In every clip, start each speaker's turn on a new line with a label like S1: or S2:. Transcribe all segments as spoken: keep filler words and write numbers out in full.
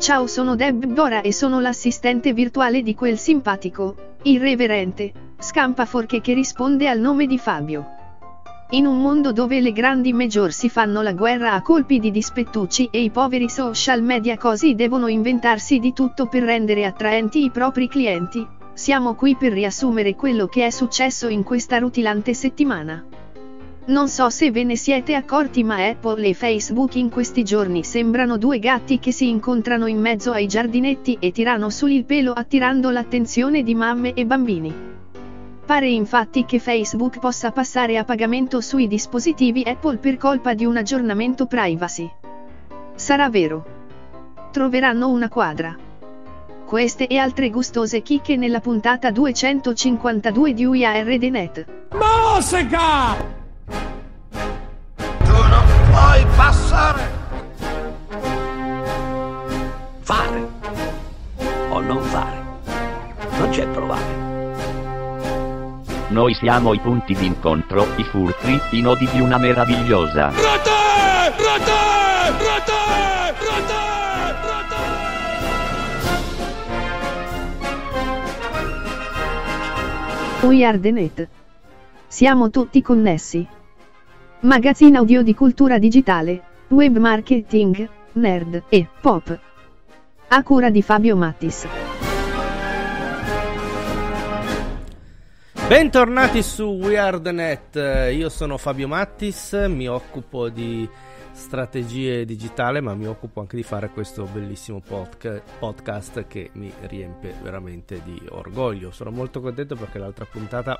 S1: Ciao, sono Deborah e sono l'assistente virtuale di quel simpatico, irreverente, scampaforche che risponde al nome di Fabio. In un mondo dove le grandi major si fanno la guerra a colpi di dispettucci e i poveri social media così devono inventarsi di tutto per rendere attraenti i propri clienti, siamo qui per riassumere quello che è successo in questa rutilante settimana. Non so se ve ne siete accorti, ma Apple e Facebook in questi giorni sembrano due gatti che si incontrano in mezzo ai giardinetti e tirano su il pelo attirando l'attenzione di mamme e bambini. Pare infatti che Facebook possa passare a pagamento sui dispositivi Apple per colpa di un aggiornamento privacy. Sarà vero? Troveranno una quadra? Queste e altre gustose chicche nella puntata duecentocinquantadue di We Are The Net.
S2: Musica!
S3: Tu non puoi passare!
S4: Fare o non fare, non c'è provare. Noi siamo i punti d'incontro, i fulcri, i nodi di una meravigliosa
S2: Rete! Rete! Rete! Rete! Rete!
S1: We Are The Net. Siamo tutti connessi. Magazzino audio di cultura digitale, web marketing, nerd e pop. A cura di Fabio Mattis.
S5: Bentornati su We Are The Net, io sono Fabio Mattis, mi occupo di strategie digitali, ma mi occupo anche di fare questo bellissimo podca- podcast che mi riempie veramente di orgoglio. Sono molto contento perché l'altra puntata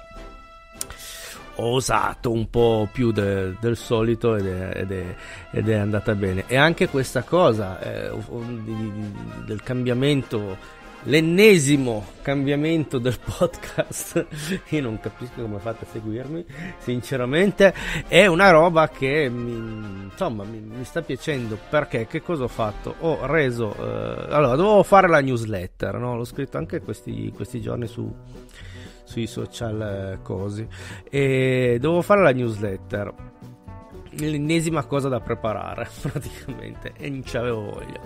S5: ho osato un po' più de- del solito ed è, ed, è, ed è andata bene. E anche questa cosa eh, di, di, del cambiamento, l'ennesimo cambiamento del podcast, io non capisco come fate a seguirmi sinceramente, è una roba che mi, insomma mi, mi sta piacendo. Perché che cosa ho fatto? Ho reso eh, allora dovevo fare la newsletter, no? L'ho scritto anche questi, questi giorni su sui social cosi, e dovevo fare la newsletter, l'ennesima cosa da preparare praticamente, e non c'avevo voglia,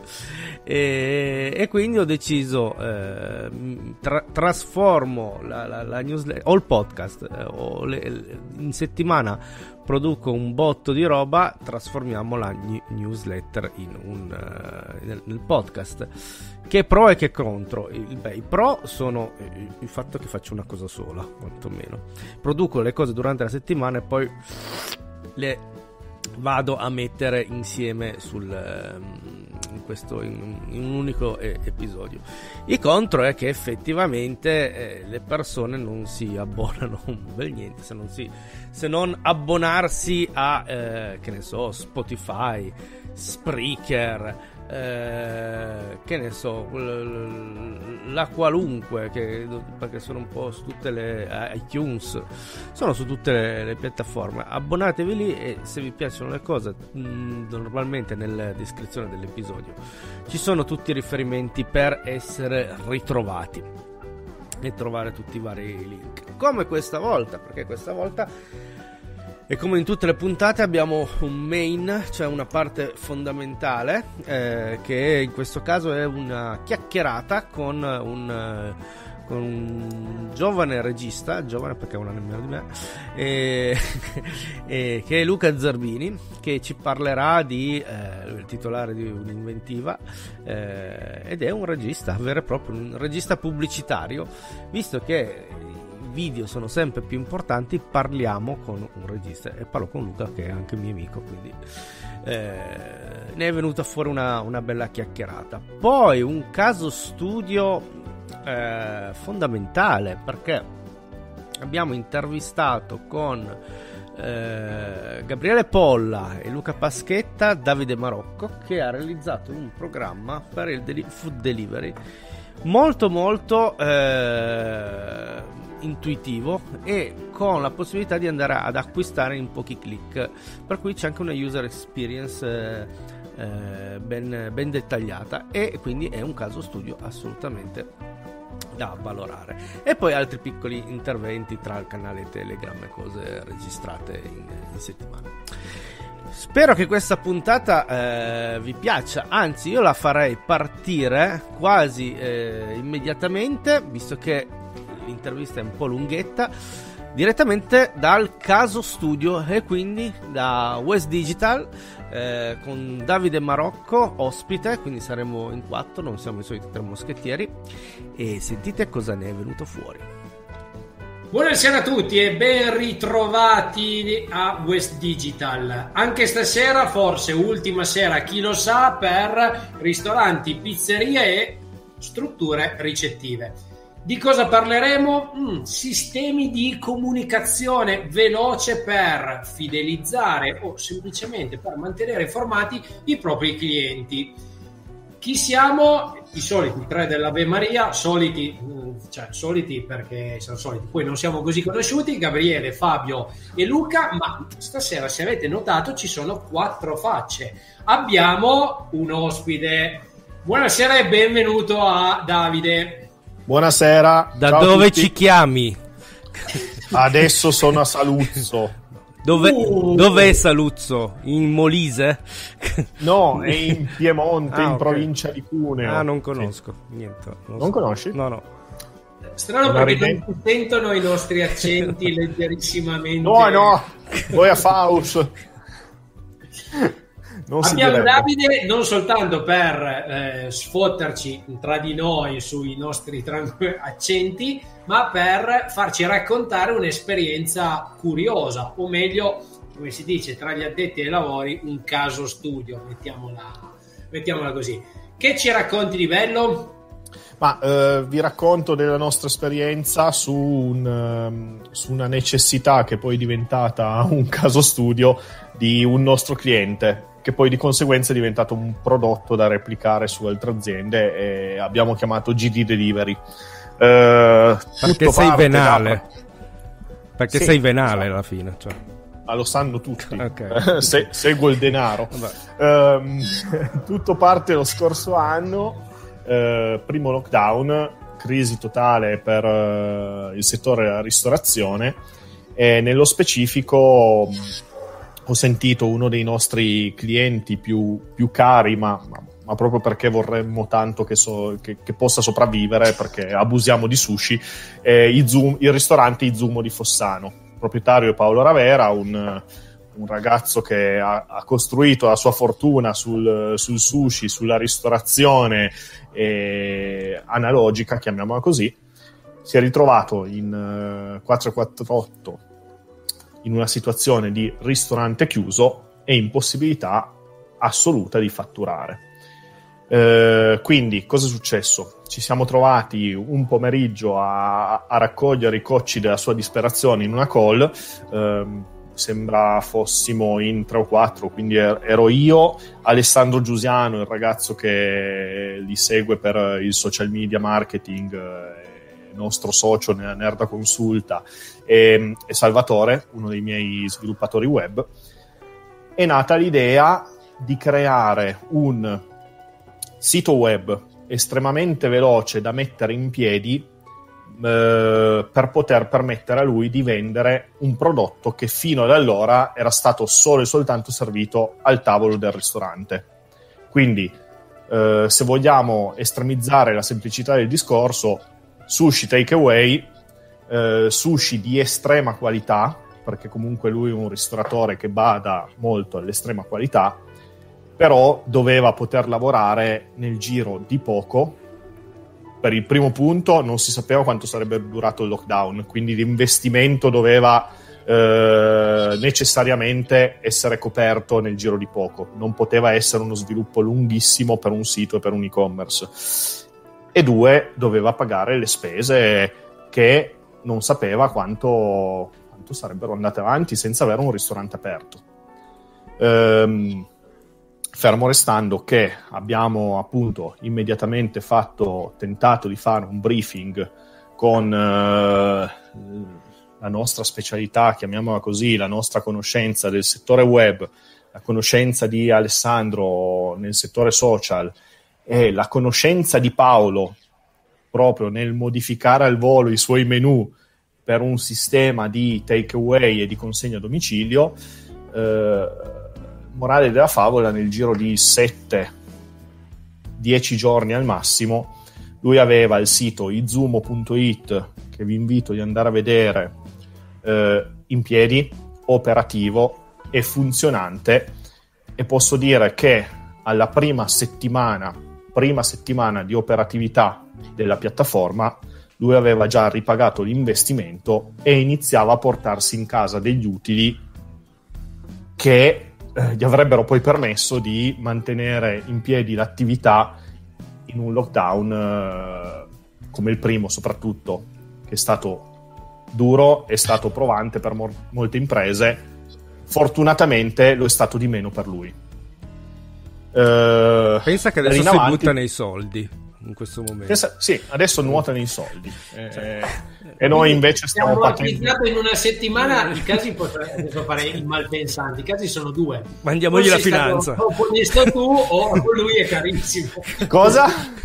S5: e, e quindi ho deciso eh, tra, trasformo la, la, la newsletter o il podcast eh, o le, in settimana produco un botto di roba, trasformiamo la newsletter in un uh, nel, nel podcast. Che pro e che contro? Il, beh, i pro sono il fatto che faccio una cosa sola, quantomeno produco le cose durante la settimana e poi le vado a mettere insieme sul in questo in, in un unico eh, episodio. Il contro è che effettivamente eh, le persone non si abbonano un bel niente se non si se non abbonarsi a eh, che ne so, Spotify, Spreaker, eh, che ne so, la qualunque, che, perché sono un po' su tutte le iTunes, sono su tutte le, le piattaforme. Abbonatevi lì e se vi piacciono le cose, mh, normalmente nella descrizione dell'episodio ci sono tutti i riferimenti per essere ritrovati e trovare tutti i vari link, come questa volta, perché questa volta, e come in tutte le puntate, abbiamo un main, cioè una parte fondamentale, eh, che in questo caso è una chiacchierata con un, eh, con un giovane regista, giovane perché è un anno meno di me, e, e, che è Luca Zerbini, che ci parlerà di eh, il titolare di un'inventiva, eh, ed è un regista vero e proprio, un regista pubblicitario, visto che video sono sempre più importanti. Parliamo con un regista e parlo con Luca, che è anche mio amico, quindi eh, ne è venuta fuori una, una bella chiacchierata. Poi un caso studio eh, fondamentale, perché abbiamo intervistato con eh, Gabriele Polla e Luca Paschetta Davide Marocco, che ha realizzato un programma per il deli- food delivery molto molto eh, intuitivo e con la possibilità di andare ad acquistare in pochi click, per cui c'è anche una user experience eh, eh, ben, ben dettagliata, e quindi è un caso studio assolutamente da valorare. E poi altri piccoli interventi tra il canale Telegram e cose registrate in, in settimana. Spero che questa puntata eh, vi piaccia, anzi io la farei partire quasi eh, immediatamente, visto che l'intervista è un po' lunghetta, direttamente dal caso studio e quindi da West Digital eh, con Davide Marocco ospite, quindi saremo in quattro, non siamo i soliti tre moschettieri, e sentite cosa ne è venuto fuori.
S6: Buonasera a tutti e ben ritrovati a West Digital. Anche stasera, forse ultima sera, chi lo sa, per ristoranti, pizzerie e strutture ricettive. Di cosa parleremo? Mm, sistemi di comunicazione veloce per fidelizzare o semplicemente per mantenere informati i propri clienti. Chi siamo? I soliti tre dell'Ave Maria, soliti, cioè soliti perché sono soliti, poi non siamo così conosciuti, Gabriele, Fabio e Luca, ma stasera, se avete notato, ci sono quattro facce. Abbiamo un ospite. Buonasera e benvenuto a Davide.
S7: Buonasera.
S5: Da dove ci chiami?
S7: Adesso sono a Saluzzo.
S5: Dove,
S6: uh.
S5: Dov'è Saluzzo? In Molise?
S7: No, è in Piemonte,
S5: ah,
S7: in
S5: okay.
S7: provincia di Cuneo.
S5: Ah, non conosco. Sì. Niente. Non,
S7: non
S5: so.
S7: conosci?
S5: No, no.
S6: Strano
S7: Una
S6: perché
S7: ride...
S6: non si sentono i nostri accenti leggerissimamente.
S7: No, no, voi a Faust.
S6: Non abbiamo Davide non soltanto per eh, sfotterci tra di noi sui nostri accenti, ma per farci raccontare un'esperienza curiosa, o meglio, come si dice tra gli addetti ai lavori, un caso studio, mettiamola, mettiamola così. Che ci racconti di bello?
S7: Ma eh, vi racconto della nostra esperienza su, un, um, su una necessità che poi è diventata un caso studio di un nostro cliente, che poi di conseguenza è diventato un prodotto da replicare su altre aziende, e abbiamo chiamato G D Delivery. Eh,
S5: perché sei venale da... perché
S7: sì,
S5: sei venale
S7: esatto.
S5: Alla fine, cioè.
S7: Ma lo sanno tutti.
S5: Okay.
S7: Se, seguo il denaro. um, tutto parte lo scorso anno, uh, primo lockdown, crisi totale per uh, il settore della ristorazione, e nello specifico um, ho sentito uno dei nostri clienti più, più cari, ma, ma, ma proprio perché vorremmo tanto che, so, che, che possa sopravvivere, perché abusiamo di sushi, eh, Izum, il ristorante Izumo di Fossano. Il proprietario è Paolo Ravera, un, un ragazzo che ha, ha costruito la sua fortuna sul, sul sushi, sulla ristorazione eh, analogica, chiamiamola così. Si è ritrovato in uh, quattrocentoquarantotto in una situazione di ristorante chiuso e impossibilità assoluta di fatturare. Eh, quindi cosa è successo? Ci siamo trovati un pomeriggio a, a raccogliere i cocci della sua disperazione in una call. Eh, sembra fossimo in tre o quattro, quindi ero io, Alessandro Giusiano, il ragazzo che li segue per il social media marketing, eh, nostro socio nella Nerda Consulta, e, e Salvatore, uno dei miei sviluppatori web. È nata l'idea di creare un sito web estremamente veloce da mettere in piedi eh, per poter permettere a lui di vendere un prodotto che fino ad allora era stato solo e soltanto servito al tavolo del ristorante. Quindi eh, se vogliamo estremizzare la semplicità del discorso, sushi takeaway, eh, sushi di estrema qualità, perché comunque lui è un ristoratore che bada molto all'estrema qualità, però doveva poter lavorare nel giro di poco. Per il primo punto non si sapeva quanto sarebbe durato il lockdown, quindi l'investimento doveva eh, necessariamente essere coperto nel giro di poco, non poteva essere uno sviluppo lunghissimo per un sito e per un e-commerce. E due, doveva pagare le spese che non sapeva quanto, quanto sarebbero andate avanti senza avere un ristorante aperto. Ehm, fermo restando che abbiamo appunto immediatamente fatto, tentato di fare un briefing con eh, la nostra specialità, chiamiamola così, la nostra conoscenza del settore web, la conoscenza di Alessandro nel settore social, e la conoscenza di Paolo proprio nel modificare al volo i suoi menu per un sistema di takeaway e di consegna a domicilio. eh, morale della favola, nel giro di sette dieci giorni al massimo, lui aveva il sito izumo punto it, che vi invito di andare a vedere, eh, in piedi, operativo e funzionante, e posso dire che alla prima settimana, prima settimana di operatività della piattaforma, lui aveva già ripagato l'investimento e iniziava a portarsi in casa degli utili che eh, gli avrebbero poi permesso di mantenere in piedi l'attività in un lockdown eh, come il primo, soprattutto, che è stato duro, è stato provante per mo- molte imprese. Fortunatamente lo è stato di meno per lui. Eh,
S5: Pensa che adesso si
S7: avanti,
S5: butta nei soldi in questo momento.
S7: pensa, sì, adesso nuota nei soldi. Eh, e noi invece stiamo
S6: partendo in una settimana. I casi, posso fare i malpensanti, i casi sono due:
S5: mandiamogli la finanza,
S6: o onesto tu o lui è carissimo.
S7: Cosa?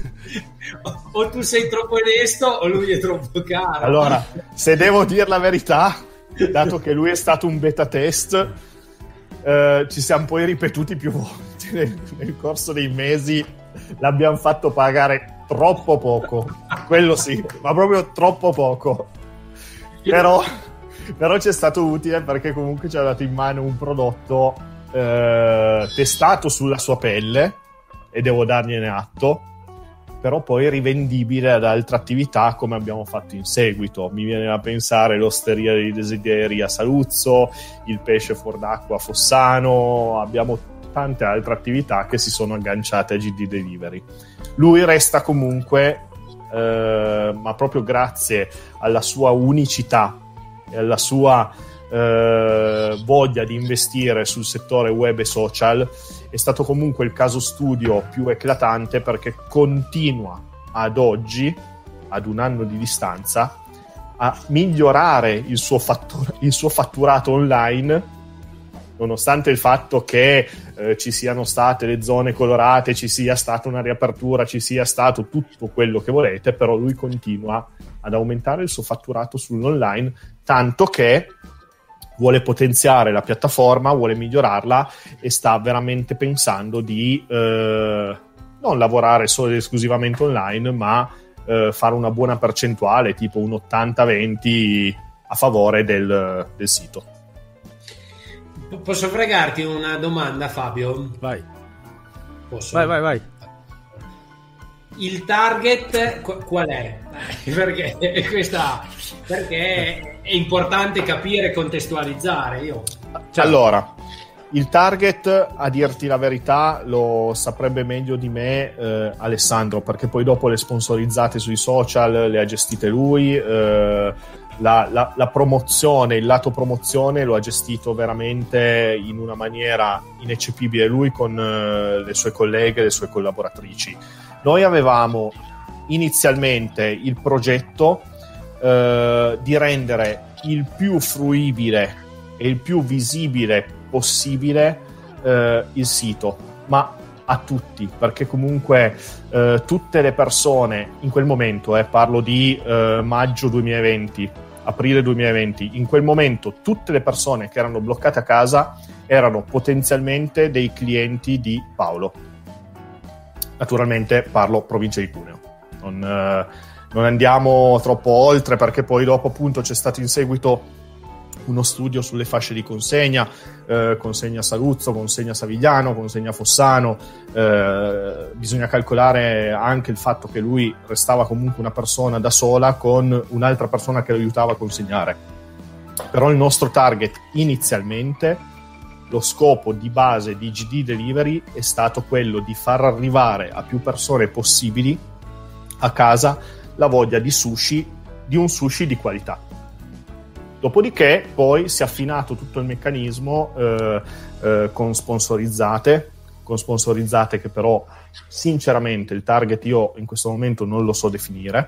S6: O tu sei troppo onesto o lui è troppo caro.
S7: Allora, se devo dire la verità, dato che lui è stato un beta test, eh, ci siamo poi ripetuti più volte nel, nel corso dei mesi, l'abbiamo fatto pagare troppo poco, quello sì, ma proprio troppo poco. Però, però ci è stato utile, perché comunque ci ha dato in mano un prodotto eh, testato sulla sua pelle, e devo dargliene atto, però poi rivendibile ad altre attività, come abbiamo fatto in seguito. Mi viene da pensare l'Osteria dei Desideri a Saluzzo, il pesce fuor d'acqua a Fossano, abbiamo tante altre attività che si sono agganciate a G D Delivery. Lui resta comunque, eh, ma proprio grazie alla sua unicità e alla sua eh, voglia di investire sul settore web e social, è stato comunque il caso studio più eclatante, perché continua ad oggi, ad un anno di distanza, a migliorare il suo, fattur- il suo fatturato online, nonostante il fatto che eh, ci siano state le zone colorate, ci sia stata una riapertura, ci sia stato tutto quello che volete, però lui continua ad aumentare il suo fatturato sull'online, tanto che vuole potenziare la piattaforma, vuole migliorarla, e sta veramente pensando di eh, non lavorare solo ed esclusivamente online, ma eh, fare una buona percentuale, tipo un ottanta venti a favore del, del sito.
S6: Posso fregarti una domanda, Fabio?
S5: Vai.
S6: Posso?
S5: Vai, vai, vai.
S6: Il target qual è? Perché questa, perché è importante capire e contestualizzare. Io.
S7: Cioè, allora, il target, a dirti la verità, lo saprebbe meglio di me eh, Alessandro, perché poi dopo le sponsorizzate sui social le ha gestite lui, eh, la, la, la promozione, il lato promozione lo ha gestito veramente in una maniera ineccepibile lui, con eh, le sue colleghe, le sue collaboratrici. Noi avevamo inizialmente il progetto eh, di rendere il più fruibile e il più visibile possibile eh, il sito, ma a tutti, perché comunque eh, tutte le persone in quel momento, eh, parlo di eh, maggio duemilaventi, aprile duemilaventi, in quel momento tutte le persone che erano bloccate a casa erano potenzialmente dei clienti di Paolo. Naturalmente parlo provincia di Cuneo, non, eh, non andiamo troppo oltre, perché poi dopo appunto c'è stato in seguito uno studio sulle fasce di consegna, eh, consegna Saluzzo, consegna Savigliano, consegna Fossano, eh, bisogna calcolare anche il fatto che lui restava comunque una persona da sola con un'altra persona che lo aiutava a consegnare. Però il nostro target inizialmente, lo scopo di base di G D Delivery, è stato quello di far arrivare a più persone possibili a casa la voglia di sushi, di un sushi di qualità. Dopodiché poi si è affinato tutto il meccanismo eh, eh, con sponsorizzate, con sponsorizzate che però sinceramente il target io in questo momento non lo so definire,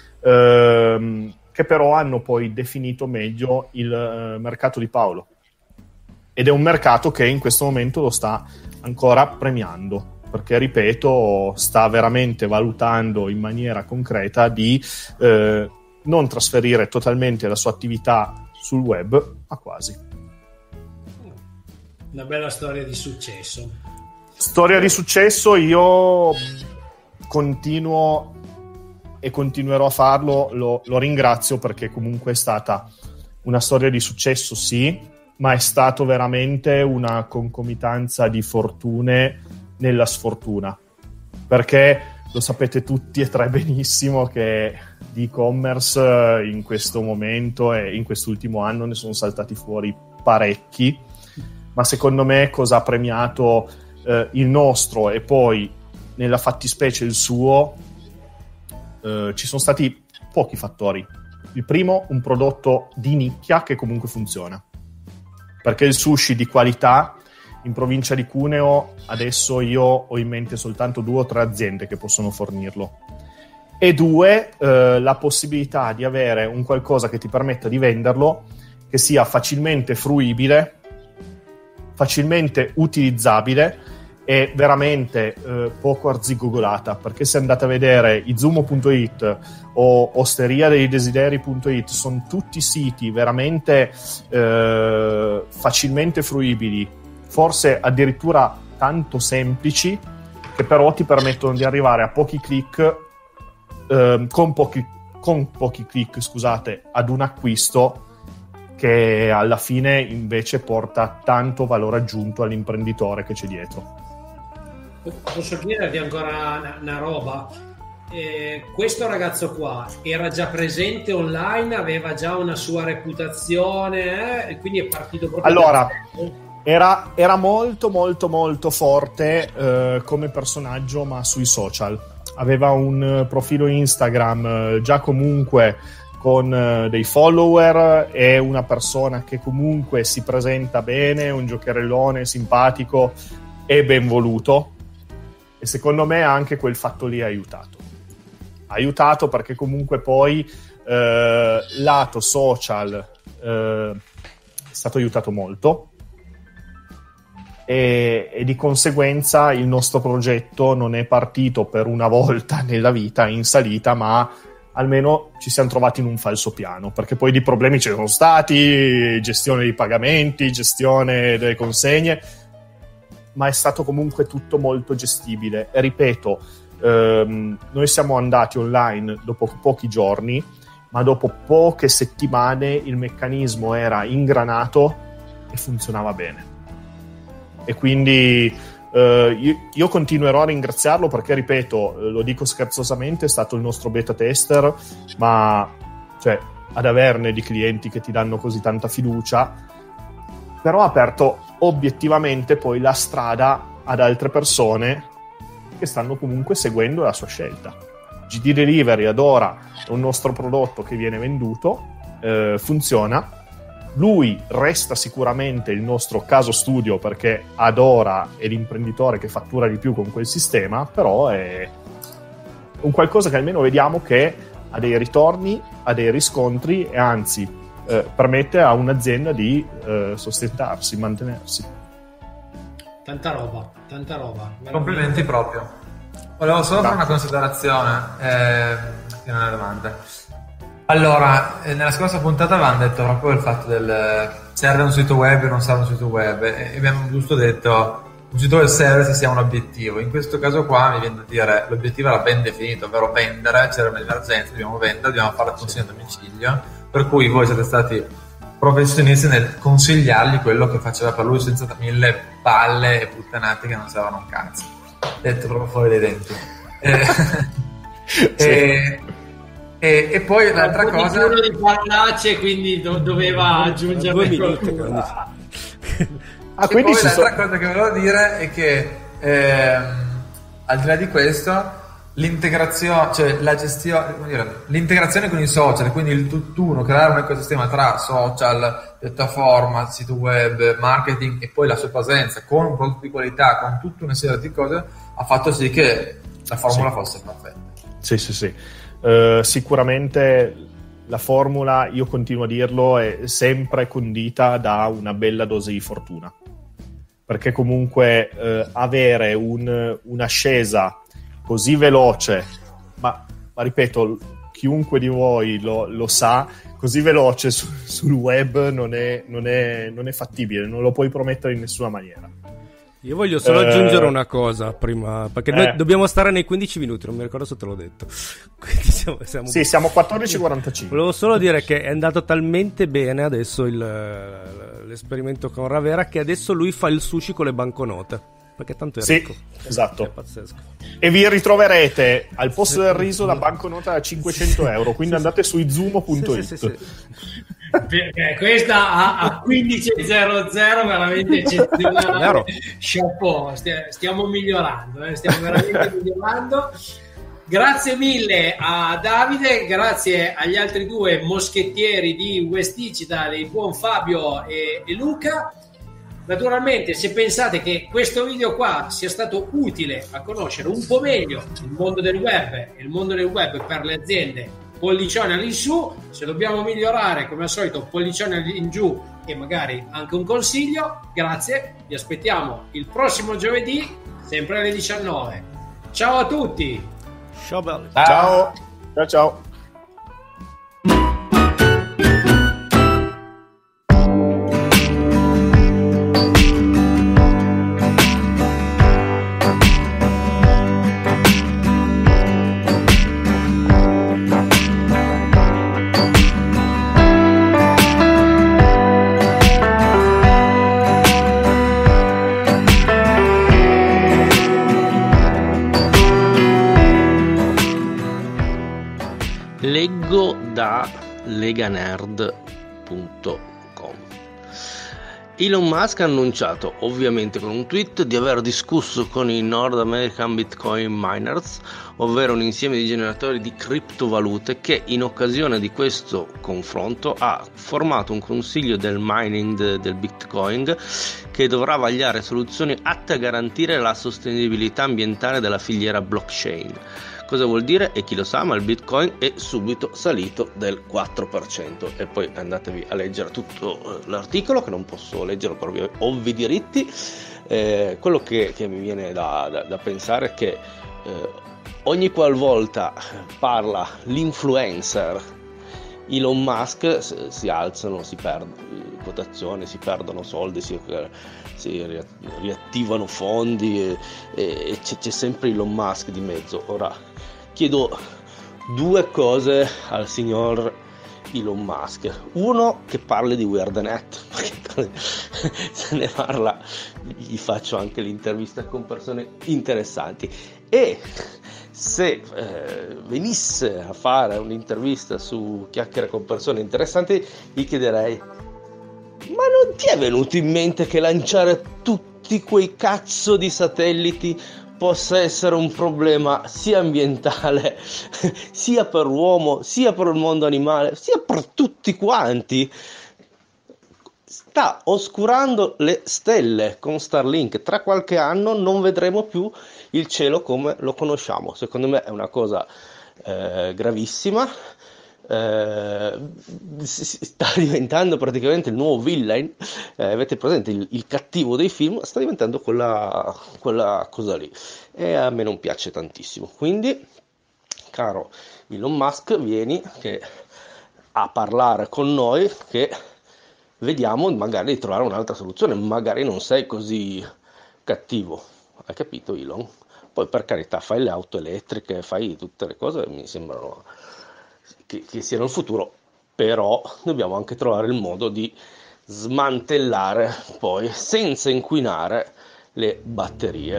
S7: ehm, che però hanno poi definito meglio il eh, mercato di Paolo. Ed è un mercato che in questo momento lo sta ancora premiando, perché, ripeto, sta veramente valutando in maniera concreta di eh, non trasferire totalmente la sua attività sul web, ma quasi.
S6: una bella storia di successo.
S7: Storia di successo, io continuo e continuerò a farlo, lo, lo ringrazio perché comunque è stata una storia di successo, sì, ma è stato veramente una concomitanza di fortune nella sfortuna, perché lo sapete tutti e tre benissimo che di e-commerce in questo momento e in quest'ultimo anno ne sono saltati fuori parecchi, ma secondo me cosa ha premiato eh, il nostro e poi nella fattispecie il suo, eh, ci sono stati pochi fattori. Il primo, un prodotto di nicchia che comunque funziona, perché il sushi di qualità in provincia di Cuneo adesso io ho in mente soltanto due o tre aziende che possono fornirlo, e due, eh, la possibilità di avere un qualcosa che ti permetta di venderlo che sia facilmente fruibile, facilmente utilizzabile e veramente eh, poco arzigogolata, perché se andate a vedere izumo punto it o osteria dei desideri punto it sono tutti siti veramente eh, facilmente fruibili, forse addirittura tanto semplici, che però ti permettono di arrivare a pochi click eh, con pochi con pochi click scusate ad un acquisto che alla fine invece porta tanto valore aggiunto all'imprenditore che c'è dietro.
S6: Posso chiederti ancora una, una roba? Eh, questo ragazzo qua era già presente online, aveva già una sua reputazione, eh? E quindi è partito proprio
S7: allora
S6: da...
S7: era, era molto molto molto forte eh, come personaggio, ma sui social aveva un profilo Instagram eh, già comunque con eh, dei follower, è una persona che comunque si presenta bene, un giocherellone simpatico e ben voluto. E secondo me anche quel fatto lì ha aiutato. Ha aiutato perché comunque poi eh, lato social eh, è stato aiutato molto e, e di conseguenza il nostro progetto non è partito per una volta nella vita in salita, ma almeno ci siamo trovati in un falso piano, perché poi di problemi ci sono stati, gestione dei pagamenti, gestione delle consegne, ma è stato comunque tutto molto gestibile. E ripeto, ehm, noi siamo andati online dopo pochi giorni, ma dopo poche settimane il meccanismo era ingranato e funzionava bene. E quindi eh, io, io continuerò a ringraziarlo perché, ripeto, lo dico scherzosamente, è stato il nostro beta tester, ma cioè, ad averne di clienti che ti danno così tanta fiducia, però ha aperto obiettivamente poi la strada ad altre persone che stanno comunque seguendo la sua scelta. G D Delivery ad ora è un nostro prodotto che viene venduto, eh, funziona, lui resta sicuramente il nostro caso studio perché ad ora è l'imprenditore che fattura di più con quel sistema, però è un qualcosa che almeno vediamo che ha dei ritorni, ha dei riscontri e anzi Eh, permette a un'azienda di eh, sostentarsi, mantenersi.
S6: Tanta roba, tanta roba.
S8: Complimenti proprio. Volevo solo fare una considerazione, eh, che non è una domanda. Allora, eh, nella scorsa puntata avevamo detto proprio il fatto del serve un sito web o non serve un sito web, e abbiamo giusto detto un sito web serve se sia un obiettivo. In questo caso qua mi viene da dire l'obiettivo era ben definito, ovvero vendere, c'era un'emergenza, dobbiamo vendere, dobbiamo fare la consegna a domicilio, per cui voi siete stati professionisti nel consigliargli quello che faceva per lui senza mille palle e puttanate che non servono un cazzo, detto proprio fuori dai denti. E, sì. e, e, e poi l'altra
S6: un
S8: cosa
S6: di parolacce, quindi do, doveva aggiungere
S5: minuti,
S6: ah,
S8: e poi l'altra so... cosa che volevo dire è che ehm, al di là di questo l'integrazione, cioè la gestione, come dire, l'integrazione con i social, quindi il tutt'uno, creare un ecosistema tra social, piattaforma, sito web, marketing e poi la sua presenza con un prodotto di qualità, con tutta una serie di cose, ha fatto sì che la formula sì. fosse perfetta.
S7: Sì, sì, sì. Uh, sicuramente la formula, io continuo a dirlo, è sempre condita da una bella dose di fortuna, perché comunque uh, avere un, un'ascesa così veloce, ma, ma ripeto, chiunque di voi lo, lo sa, così veloce su, sul web non è, non, è, non è fattibile, non lo puoi promettere in nessuna maniera.
S5: Io voglio solo
S7: eh,
S5: aggiungere una cosa prima, perché
S7: eh.
S5: noi dobbiamo stare nei quindici minuti, non mi ricordo se te l'ho detto. Quindi siamo, siamo...
S7: Sì, siamo quattordici e quarantacinque.
S5: Volevo solo dire che è andato talmente bene adesso il, l'esperimento con Ravera che adesso lui fa il sushi con le banconote, perché tanto è ricco.
S7: Sì, esatto.
S5: È pazzesco.
S7: E vi ritroverete al posto del riso la banconota da cinquecento euro, quindi andate su izumo punto it.
S5: Sì, sì, sì, sì.
S6: Perché questa a, a quindici zero zero veramente eccezionale. Chapeau, stiamo migliorando, eh? stiamo veramente migliorando. Grazie mille a Davide, grazie agli altri due moschettieri di West Digital, il buon Fabio e, e Luca. Naturalmente, se pensate che questo video qua sia stato utile a conoscere un po' meglio il mondo del web e il mondo del web per le aziende, pollicione all'insù. Se dobbiamo migliorare, come al solito, pollicione all'ingiù e magari anche un consiglio. Grazie, vi aspettiamo il prossimo giovedì, sempre alle diciannove. Ciao a tutti.
S5: Ciao belli.
S7: Ciao. Ciao ciao.
S9: Leggo da leganerd punto com. Elon Musk ha annunciato, ovviamente con un tweet, di aver discusso con i North American Bitcoin Miners, ovvero un insieme di generatori di criptovalute, che in occasione di questo confronto ha formato un consiglio del mining del Bitcoin che dovrà vagliare soluzioni atte a garantire la sostenibilità ambientale della filiera blockchain. Cosa vuol dire? E chi lo sa, ma il Bitcoin è subito salito del quattro per cento. E poi andatevi a leggere tutto l'articolo, che non posso leggerlo per ovvi diritti. Eh, quello che, che mi viene da, da, da pensare è che eh, ogni qualvolta parla l'influencer Elon Musk si alzano, si perdono quotazioni, si perdono soldi, si, si riattivano fondi e, e c'è, c'è sempre Elon Musk di mezzo. Ora chiedo due cose al signor Elon Musk: uno, che parli di WeirdNet, perché se ne parla gli faccio anche l'intervista con persone interessanti, e se eh, venisse a fare un'intervista su Chiacchiere con persone interessanti, gli chiederei: ma non ti è venuto in mente che lanciare tutti quei cazzo di satelliti possa essere un problema sia ambientale, sia per l'uomo, sia per il mondo animale, sia per tutti quanti? Sta oscurando le stelle con Starlink. Tra qualche anno non vedremo più il cielo come lo conosciamo. Secondo me è una cosa eh, gravissima. Eh, sta diventando praticamente il nuovo villain. Eh, avete presente il, il cattivo dei film? Sta diventando quella, quella cosa lì, e a me non piace tantissimo. Quindi, caro Elon Musk, vieni che a parlare con noi, che vediamo magari di trovare un'altra soluzione. Magari non sei così cattivo, hai capito, Elon? Poi, per carità, fai le auto elettriche, fai tutte le cose, mi sembrano che, che siano il futuro, però dobbiamo anche trovare il modo di smantellare poi, senza inquinare, le batterie.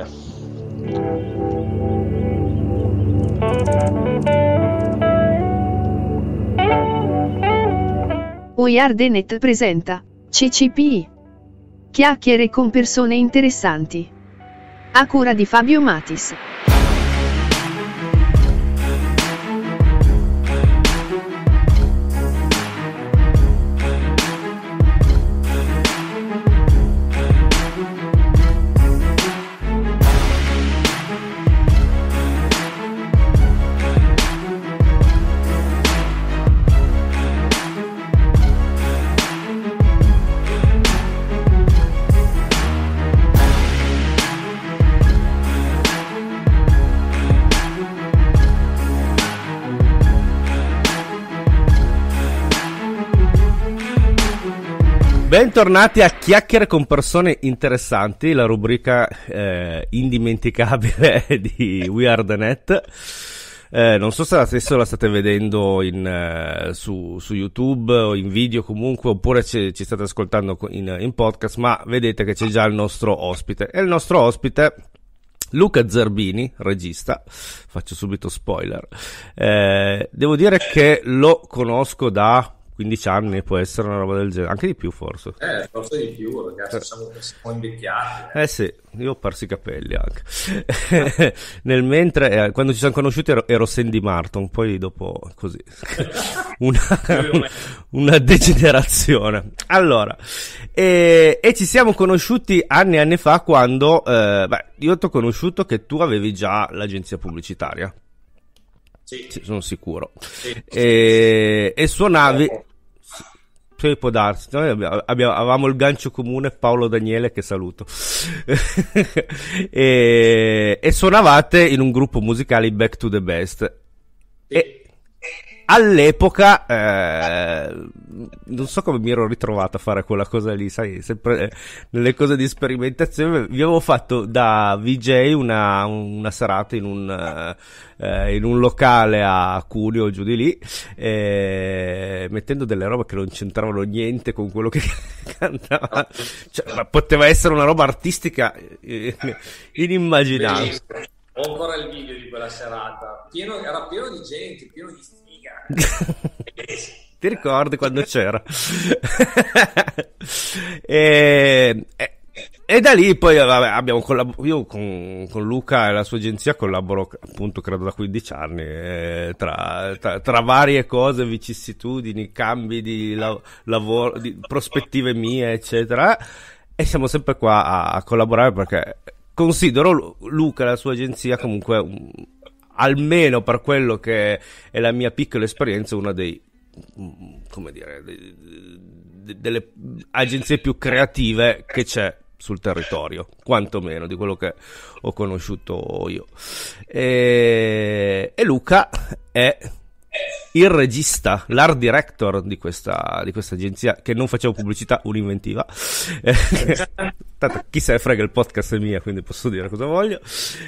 S1: WeirdNet presenta C C P I. Chiacchiere con persone interessanti. A cura di Fabio Matis.
S5: Bentornati a Chiacchiere con persone interessanti, la rubrica eh, indimenticabile di We Are The Net. Eh, non so se adesso la state vedendo in, eh, su, su YouTube o in video comunque, oppure ci, ci state ascoltando in, in podcast, ma vedete che c'è già il nostro ospite. E il nostro ospite, Luca Zerbini, regista, faccio subito spoiler. Eh, devo dire che lo conosco da quindici anni, può essere una roba del genere, anche di più forse.
S6: Eh, forse di più, ragazzi, siamo, siamo invecchiati. Eh.
S5: eh sì, io ho perso i capelli anche. Nel mentre, eh, quando ci siamo conosciuti ero, ero Sandy Martin, poi dopo così, una, una degenerazione. Allora, e, e ci siamo conosciuti anni e anni fa quando, eh, beh, io ti ho conosciuto che tu avevi già l'agenzia pubblicitaria.
S6: Sì.
S5: Sì, sono sicuro.
S6: Sì.
S5: E, e suonavi... Sì, può darsi. Noi abbiamo, abbiamo, avevamo il gancio comune, Paolo Daniele, che saluto. e, e suonavate in un gruppo musicale, Back to the Best. Sì. E all'epoca, eh, non so come mi ero ritrovato a fare quella cosa lì, sai, sempre eh, nelle cose di sperimentazione. Vi avevo fatto da V J una, una serata in un, eh, in un locale a Cuneo, giù di lì, eh, mettendo delle robe che non c'entravano niente con quello che cantava. Cioè, ma poteva essere una roba artistica eh, inimmaginabile.
S6: Ho ancora il video di quella serata, pieno, era pieno di gente, pieno di sfiga.
S5: Ti ricordi quando c'era? e, e, e da lì poi vabbè, abbiamo collab- io con, con Luca e la sua agenzia collaboro appunto credo da quindici anni, eh, tra, tra, tra varie cose, vicissitudini, cambi di la- lavoro, di prospettive mie eccetera, e siamo sempre qua a, a collaborare perché considero Luca e la sua agenzia comunque un, almeno per quello che è la mia piccola esperienza, una dei, come dire, dei, delle agenzie più creative che c'è sul territorio, quantomeno di quello che ho conosciuto io. E, e Luca è il regista, l'art director di questa, di questa agenzia, che non facevo pubblicità, un'inventiva. Tanto chi se ne frega, il podcast è mia, quindi posso dire cosa voglio.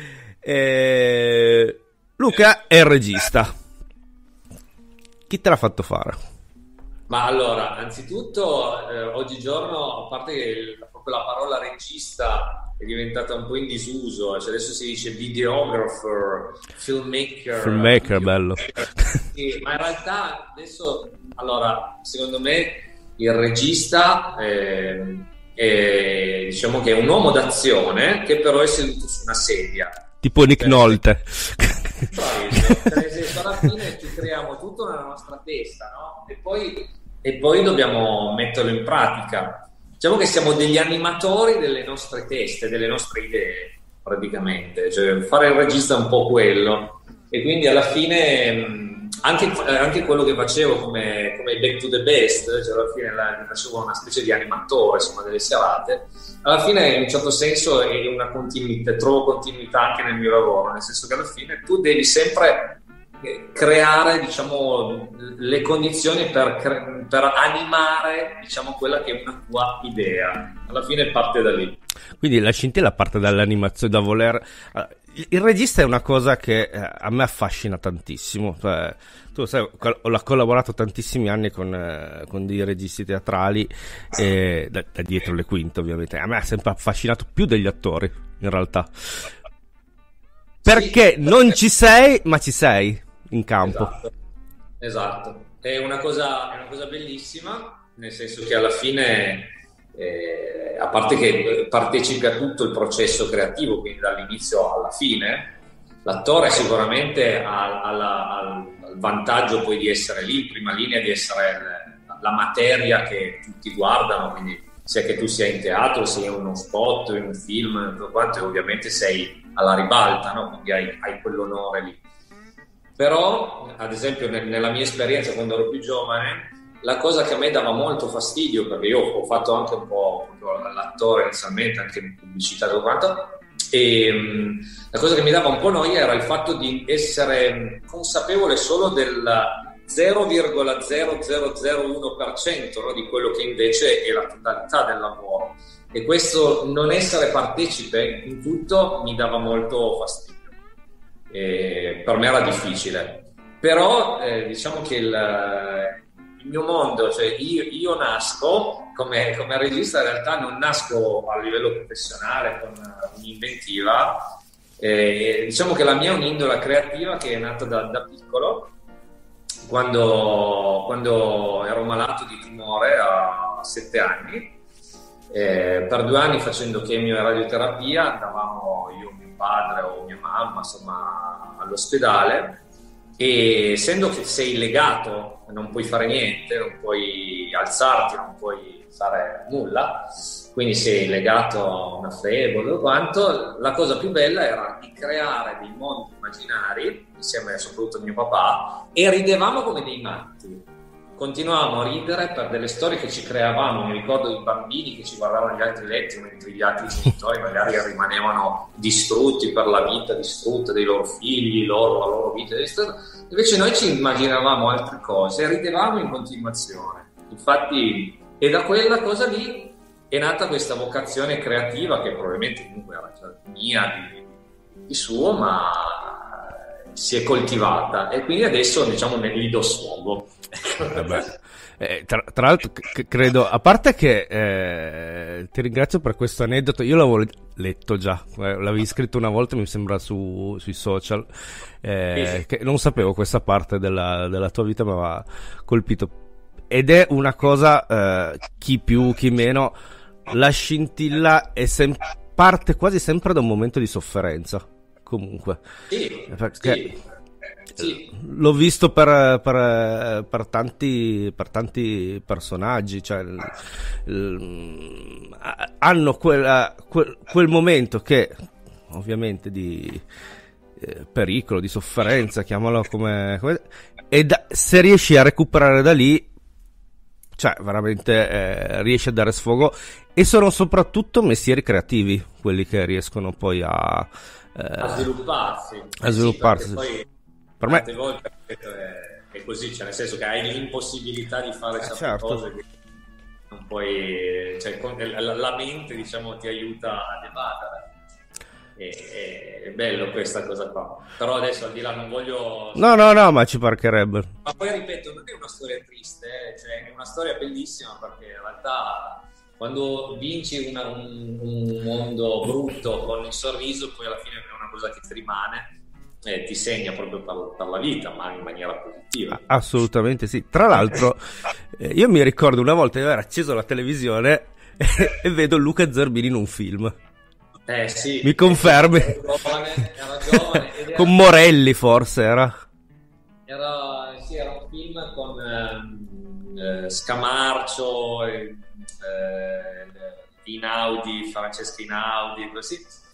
S5: E Luca è il regista. Chi te l'ha fatto fare?
S6: Ma allora, anzitutto, eh, oggigiorno, a parte che il, proprio la parola regista è diventata un po' in disuso, cioè adesso si dice videographer, filmmaker.
S5: Filmmaker, bello.
S6: Sì, ma in realtà adesso, allora, secondo me il regista è, è, diciamo che è un uomo d'azione che però è seduto su una sedia.
S5: Tipo Nick Nolte.
S6: Bravissimo, nel senso, alla fine ci creiamo tutto nella nostra testa, no? E poi, e poi dobbiamo metterlo in pratica. Diciamo che siamo degli animatori delle nostre teste, delle nostre idee, praticamente. Cioè, fare il regista è un po' quello. E quindi alla fine anche, anche quello che facevo come, come Back to the Best, cioè alla fine la, facevo una specie di animatore, insomma, delle serate. Alla fine in un certo senso è una continuità, trovo continuità anche nel mio lavoro, nel senso che alla fine tu devi sempre creare, diciamo, le condizioni per, cre- per animare, diciamo, quella che è una tua idea. Alla fine parte da lì.
S5: Quindi la scintilla parte dall'animazione, da voler... Il regista è una cosa che a me affascina tantissimo. Cioè, tu sai, ho collaborato tantissimi anni con, eh, con dei registi teatrali, eh, da, da dietro le quinte ovviamente. A me ha sempre affascinato più degli attori, in realtà. Perché sì, non ci sei, ma ci sei in campo.
S6: Esatto, esatto. È una cosa, è una cosa bellissima, nel senso che alla fine... Eh, a parte che partecipi a tutto il processo creativo, quindi dall'inizio alla fine, l'attore sicuramente ha, ha, la, ha il vantaggio poi di essere lì in prima linea, di essere la materia che tutti guardano, quindi sia che tu sia in teatro, sia in uno spot, in un film, tutto quanto, ovviamente sei alla ribalta, no? Quindi hai, hai quell'onore lì. Però, ad esempio, nel, nella mia esperienza quando ero più giovane, la cosa che a me dava molto fastidio, perché io ho fatto anche un po' l'attore inizialmente, anche in pubblicità e tutto quanto, e um, la cosa che mi dava un po' noia era il fatto di essere consapevole solo del
S10: zero virgola zero zero zero uno per cento, no, di quello che invece è la totalità del lavoro, e questo non essere partecipe in tutto mi dava molto fastidio, e per me era difficile, però eh, diciamo che il, il mio mondo, cioè io, io nasco come, come regista, in realtà non nasco a livello professionale con un'inventiva, eh, diciamo che la mia è un'indola creativa che è nata da, da piccolo. Quando, quando ero malato di tumore a sette anni, eh, per due anni facendo chemio e radioterapia, andavamo io, mio padre o mia mamma, insomma, all'ospedale, e essendo che sei legato, non puoi fare niente, non puoi alzarti, non puoi fare nulla, quindi sei legato a una febbre o quanto, la cosa più bella era di creare dei mondi immaginari insieme soprattutto a mio papà, e ridevamo come dei matti, continuavamo a ridere per delle storie che ci creavamo. Mi ricordo i bambini che ci guardavano negli altri letti mentre gli altri genitori magari rimanevano distrutti per la vita distrutta dei loro figli, loro, la loro vita distrutta. Invece noi ci immaginavamo altre cose e ridevamo in continuazione. Infatti, e da quella cosa lì è nata questa vocazione creativa, che probabilmente comunque era già mia di, di suo, ma si è coltivata, e quindi adesso diciamo ne do sfogo.
S5: eh, tra, tra l'altro c- credo, a parte che eh, ti ringrazio per questo aneddoto, io l'avevo letto già, eh, l'avevi scritto una volta mi sembra su, sui social, eh, che non sapevo questa parte della, della tua vita, mi aveva colpito, ed è una cosa, eh, chi più chi meno, la scintilla è sem- parte quasi sempre da un momento di sofferenza. Comunque,
S10: sì,
S5: perché
S10: sì, sì.
S5: l'ho visto per, per, per tanti per tanti personaggi, cioè il, il, hanno quella, quel, quel momento che ovviamente di eh, pericolo, di sofferenza, chiamalo come, come e da, se riesci a recuperare da lì, cioè veramente eh, riesci a dare sfogo, e sono soprattutto mestieri creativi quelli che riescono poi a
S10: a svilupparsi,
S5: a svilupparsi.
S10: Sì, poi
S5: per
S10: tante
S5: me
S10: volte è, è così, cioè nel senso che hai l'impossibilità di fare certe
S5: certo.
S10: cose che non puoi, cioè la, la mente diciamo ti aiuta a debattere, è, è bello questa cosa qua, però adesso al di là non voglio
S5: no no no ma ci parcherebbe,
S10: ma poi ripeto, non è una storia triste, eh? Cioè è una storia bellissima, perché in realtà quando vinci una, un, un mondo brutto con il sorriso, poi alla fine è una cosa che ti rimane e ti segna proprio per, per la vita, ma in maniera positiva.
S5: Assolutamente sì. Tra l'altro, eh, io mi ricordo una volta di aver acceso la televisione e, e vedo Luca Zerbini in un film.
S10: Eh sì.
S5: Mi confermi?
S10: Era giovane, era giovane ed era,
S5: con Morelli forse era?
S10: Era, sì, era un film con eh, eh, Scamarcio, e, eh, Inaudi, Francesca Inaudi, così,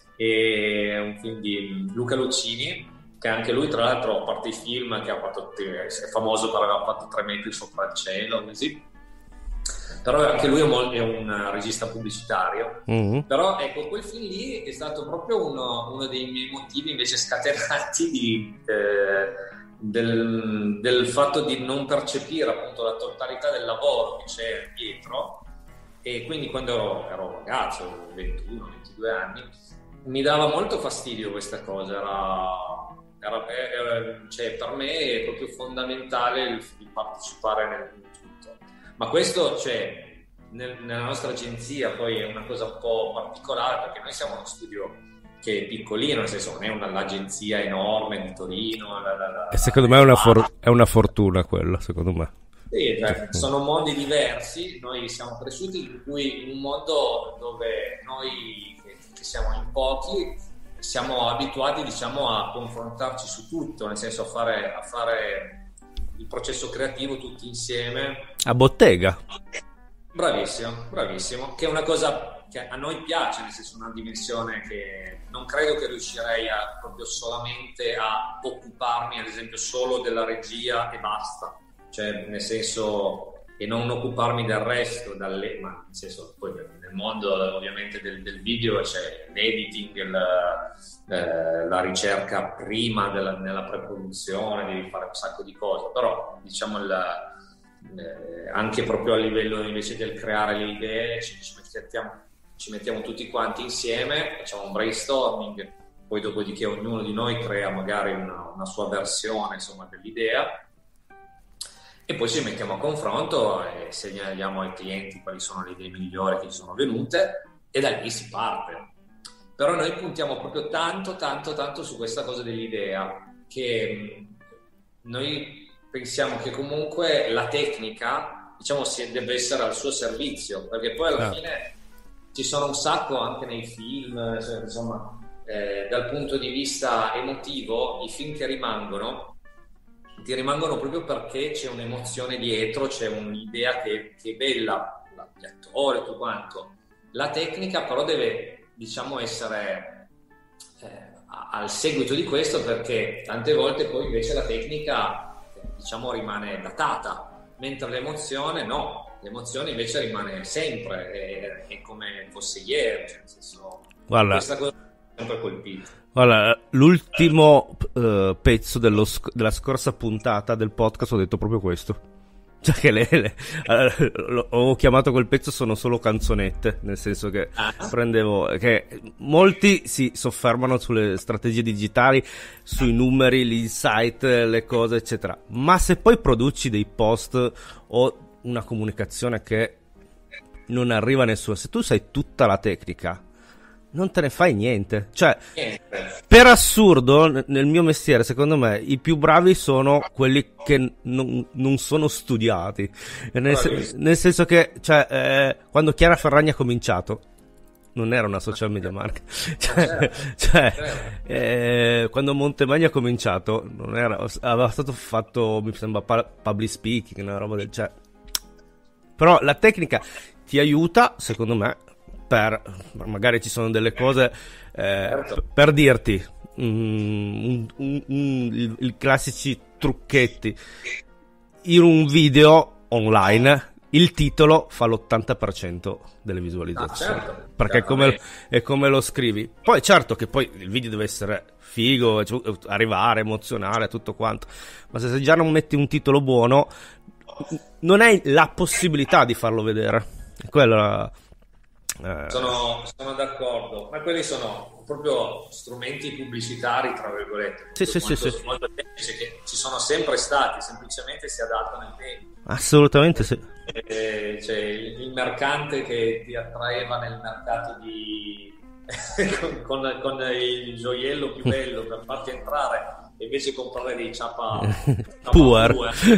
S10: e un film di Luca Lucchini, che anche lui tra l'altro, a parte i film che ha fatto, è famoso per aver fatto Tre metri sopra il cielo, così, però anche lui è un, è un regista pubblicitario. Mm-hmm. Però ecco, quel film lì è stato proprio uno, uno dei miei motivi invece scatenati di, eh, del, del fatto di non percepire appunto la totalità del lavoro che c'è dietro. E quindi quando ero, ero ragazzo, ventuno ventidue anni, mi dava molto fastidio questa cosa. Era, era, era, cioè, per me è proprio fondamentale il, il partecipare nel tutto. Ma questo, cioè, nel, nella nostra agenzia poi è una cosa un po' particolare, perché noi siamo uno studio che è piccolino, nel senso non è una, l'agenzia enorme di Torino. La, la, la,
S5: e secondo me è una, for- è una fortuna quella, secondo me.
S10: Sì, cioè, sono mondi diversi. Noi siamo cresciuti in cui in un mondo dove noi che, che siamo in pochi siamo abituati, diciamo, a confrontarci su tutto, nel senso a fare, a fare il processo creativo tutti insieme
S5: a bottega.
S10: Bravissimo, bravissimo, che è una cosa che a noi piace, nel senso una dimensione che non credo che riuscirei a proprio solamente a occuparmi ad esempio solo della regia e basta. Cioè, nel senso, e non occuparmi del resto, dalle, ma nel senso, poi nel mondo ovviamente del, del video c'è l'editing, il, eh, la ricerca prima della, nella pre-produzione, devi fare un sacco di cose, però diciamo il, eh, anche proprio a livello invece del creare le idee ci, ci, mettiamo, ci mettiamo tutti quanti insieme, facciamo un brainstorming, poi dopodiché ognuno di noi crea magari una, una sua versione, insomma, dell'idea, e poi ci mettiamo a confronto e segnaliamo ai clienti quali sono le idee migliori che ci sono venute, e da lì si parte. Però noi puntiamo proprio tanto, tanto, tanto su questa cosa dell'idea, che noi pensiamo che comunque la tecnica, diciamo, si deve essere al suo servizio, perché poi alla fine ci sono un sacco anche nei film, cioè, insomma, eh, dal punto di vista emotivo, i film che rimangono ti rimangono proprio perché c'è un'emozione dietro, c'è un'idea che, che è bella, gli attori, tutto quanto. La tecnica però deve, diciamo, essere eh, al seguito di questo, perché tante volte poi invece la tecnica, diciamo, rimane datata, mentre l'emozione no, l'emozione invece rimane sempre, è, è come fosse ieri, cioè, nel senso, questa cosa è sempre colpita.
S5: Guarda, l'ultimo uh, pezzo dello sc- della scorsa puntata del podcast ho detto proprio questo. Cioè che le, le, uh, ho chiamato quel pezzo sono solo canzonette, nel senso che ah. prendevo che molti si soffermano sulle strategie digitali, sui numeri, gli insight, le cose eccetera, ma se poi produci dei post o una comunicazione che non arriva a nessuno, se tu sai tutta la tecnica non te ne fai niente. Cioè, per assurdo, nel mio mestiere, secondo me, i più bravi sono quelli che non, non sono studiati. Nel, se, nel senso che, cioè, eh, quando Chiara Ferragni ha cominciato, non era una social media marca. Cioè, cioè eh, quando Montemagno ha cominciato, non era, aveva stato fatto, mi sembra, public speaking, una roba del genere. Però la tecnica ti aiuta, secondo me, per magari ci sono delle cose eh, certo. per dirti mm, un, un, un, il, il classici trucchetti in un video online. Il titolo fa l'ottanta per cento delle visualizzazioni, ah, certo. perché è come, è come lo scrivi. Poi certo che poi il video deve essere figo, arrivare, emozionare, tutto quanto, ma se già non metti un titolo buono non hai la possibilità di farlo vedere. Quella
S10: Eh. Sono, sono d'accordo, ma quelli sono proprio strumenti pubblicitari, tra virgolette,
S5: sì, sì,
S10: molto,
S5: sì, sì.
S10: molto tecnici, che ci sono sempre stati, semplicemente si adattano al tempo.
S5: Assolutamente sì.
S10: E, cioè, il, il mercante che ti attraeva nel mercato di con, con, con il gioiello più bello per farti entrare, e invece comprare dei ciapa
S5: puer.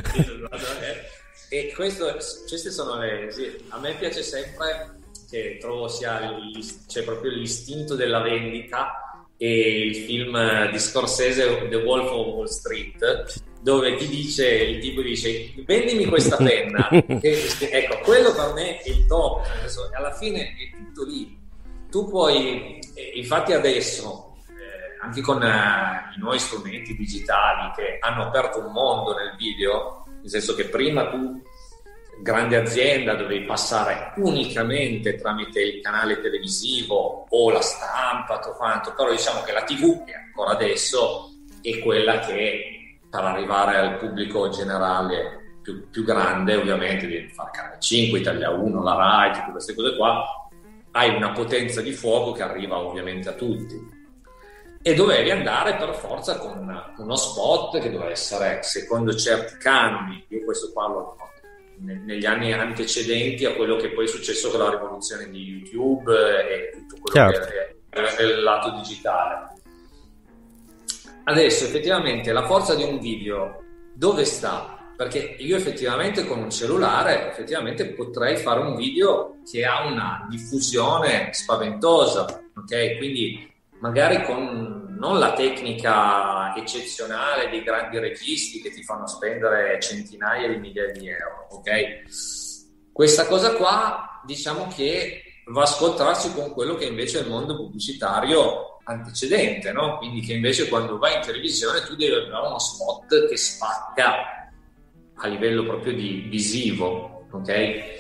S10: E questo, queste sono le, sì, a me piace sempre, che trovo sia c'è proprio l'istinto della vendita, e il film di Scorsese, The Wolf of Wall Street, dove ti dice, il tipo dice vendimi questa penna e, ecco, quello per me è il top, alla fine è tutto lì. Tu puoi, infatti adesso eh, anche con eh, i nuovi strumenti digitali che hanno aperto un mondo nel video, nel senso che prima tu, grande azienda, dovevi passare unicamente tramite il canale televisivo o la stampa, tutto quanto, però diciamo che la tivù, che ancora adesso è quella che per arrivare al pubblico generale più, più grande, ovviamente devi fare Canale cinque, Italia uno, la Rai, tutte queste cose qua, hai una potenza di fuoco che arriva ovviamente a tutti, e dovevi andare per forza con uno spot che doveva essere secondo certi canoni. Io questo parlo negli anni antecedenti a quello che poi è successo con la rivoluzione di YouTube e tutto quello certo. che è il lato digitale. Adesso effettivamente la forza di un video dove sta? Perché io effettivamente con un cellulare effettivamente potrei fare un video che ha una diffusione spaventosa, ok? Quindi magari con non la tecnica eccezionale dei grandi registi che ti fanno spendere centinaia di migliaia di euro, ok? Questa cosa qua, diciamo che va a scontrarsi con quello che invece è il mondo pubblicitario antecedente, no? Quindi che invece quando vai in televisione tu devi avere uno spot che spacca a livello proprio di visivo. ok?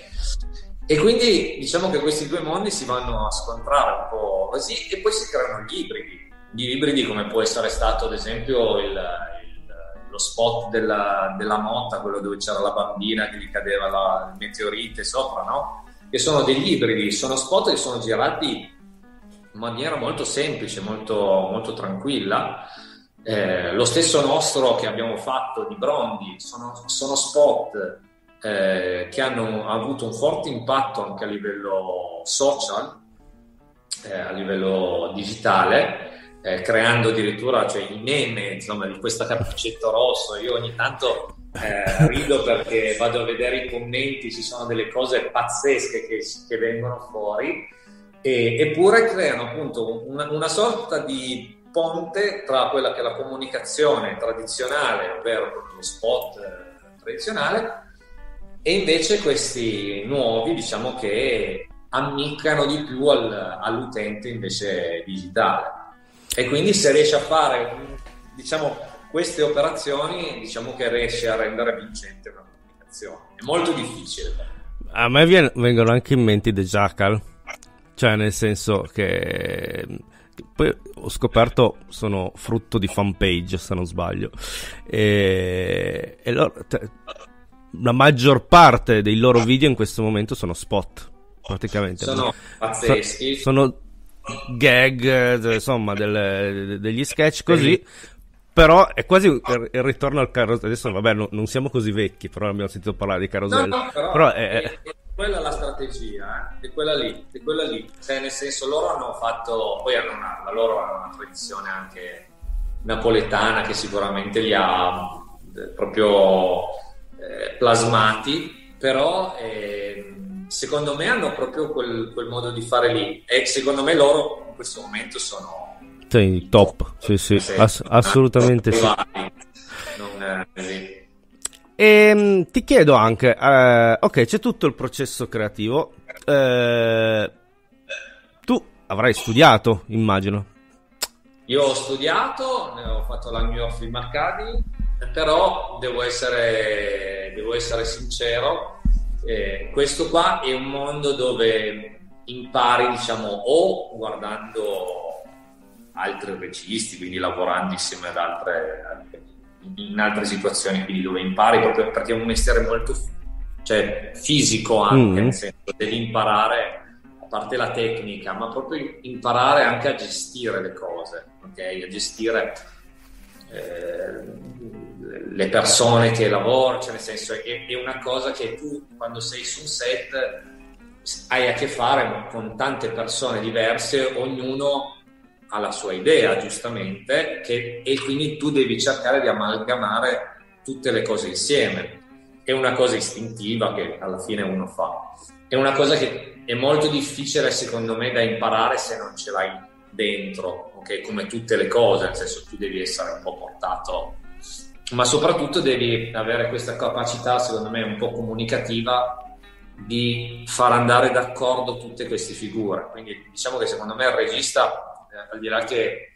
S10: E quindi diciamo che questi due mondi si vanno a scontrare un po' così, e poi si creano gli ibridi, gli ibridi come può essere stato ad esempio il, il, lo spot della, della Motta, quello dove c'era la bambina che gli cadeva la, il meteorite sopra, no? Che sono degli ibridi, sono spot che sono girati in maniera molto semplice, molto, molto tranquilla. Eh, lo stesso nostro che abbiamo fatto di Brondi sono, sono spot eh, che hanno avuto un forte impatto anche a livello social, eh, a livello digitale, eh, creando addirittura, cioè, i meme, insomma, di questo cappuccetto rosso. Io ogni tanto eh, rido perché vado a vedere i commenti, ci sono delle cose pazzesche che, che vengono fuori, e, eppure creano appunto una, una sorta di ponte tra quella che è la comunicazione tradizionale, ovvero lo spot eh, tradizionale, e invece questi nuovi, diciamo, che ammiccano di più al, all'utente invece digitale. E quindi se riesce a fare, diciamo, queste operazioni, diciamo che riesce a rendere vincente una comunicazione. È molto difficile.
S5: A me viene, vengono anche in mente The Jackal, cioè nel senso che poi ho scoperto sono frutto di fanpage, se non sbaglio, e, e loro, te, la maggior parte dei loro video in questo momento sono spot, praticamente
S10: sono pazzeschi,
S5: so, sono gag, insomma, delle, degli sketch così, però è quasi il ritorno al carosello. Adesso vabbè, no, non siamo così vecchi, però abbiamo sentito parlare di carosello,
S10: no, no, però,
S5: però è,
S10: è, è quella la strategia, eh? è quella lì, è quella lì, cioè nel senso loro hanno fatto, poi hanno una, la loro hanno una tradizione anche napoletana che sicuramente li ha eh, proprio eh, plasmati, però eh, secondo me hanno proprio quel, quel modo di fare lì, e secondo me loro in questo momento sono
S5: sì, top, sì sì, ass- assolutamente sì.
S10: Non, eh,
S5: E ti chiedo anche, eh, ok, c'è tutto il processo creativo, eh, tu avrai studiato, immagino.
S10: Io ho studiato, ho fatto la New York Film Academy, però devo essere, devo essere sincero, eh, questo qua è un mondo dove impari, diciamo, o guardando altri registi, quindi lavorando insieme ad altre, in altre situazioni, quindi dove impari proprio perché è un mestiere molto, cioè, fisico anche, mm. nel senso devi imparare, a parte la tecnica, ma proprio imparare anche a gestire le cose, ok? A gestire eh, le persone che lavorano, cioè nel senso è, è una cosa che tu quando sei su un set hai a che fare con tante persone diverse, ognuno ha la sua idea, giustamente, che, e quindi tu devi cercare di amalgamare tutte le cose insieme. È una cosa istintiva che alla fine uno fa, è una cosa che è molto difficile secondo me da imparare se non ce l'hai dentro, ok? Come tutte le cose, nel senso tu devi essere un po' portato, ma soprattutto devi avere questa capacità, secondo me un po' comunicativa, di far andare d'accordo tutte queste figure. Quindi diciamo che secondo me il regista, al di là che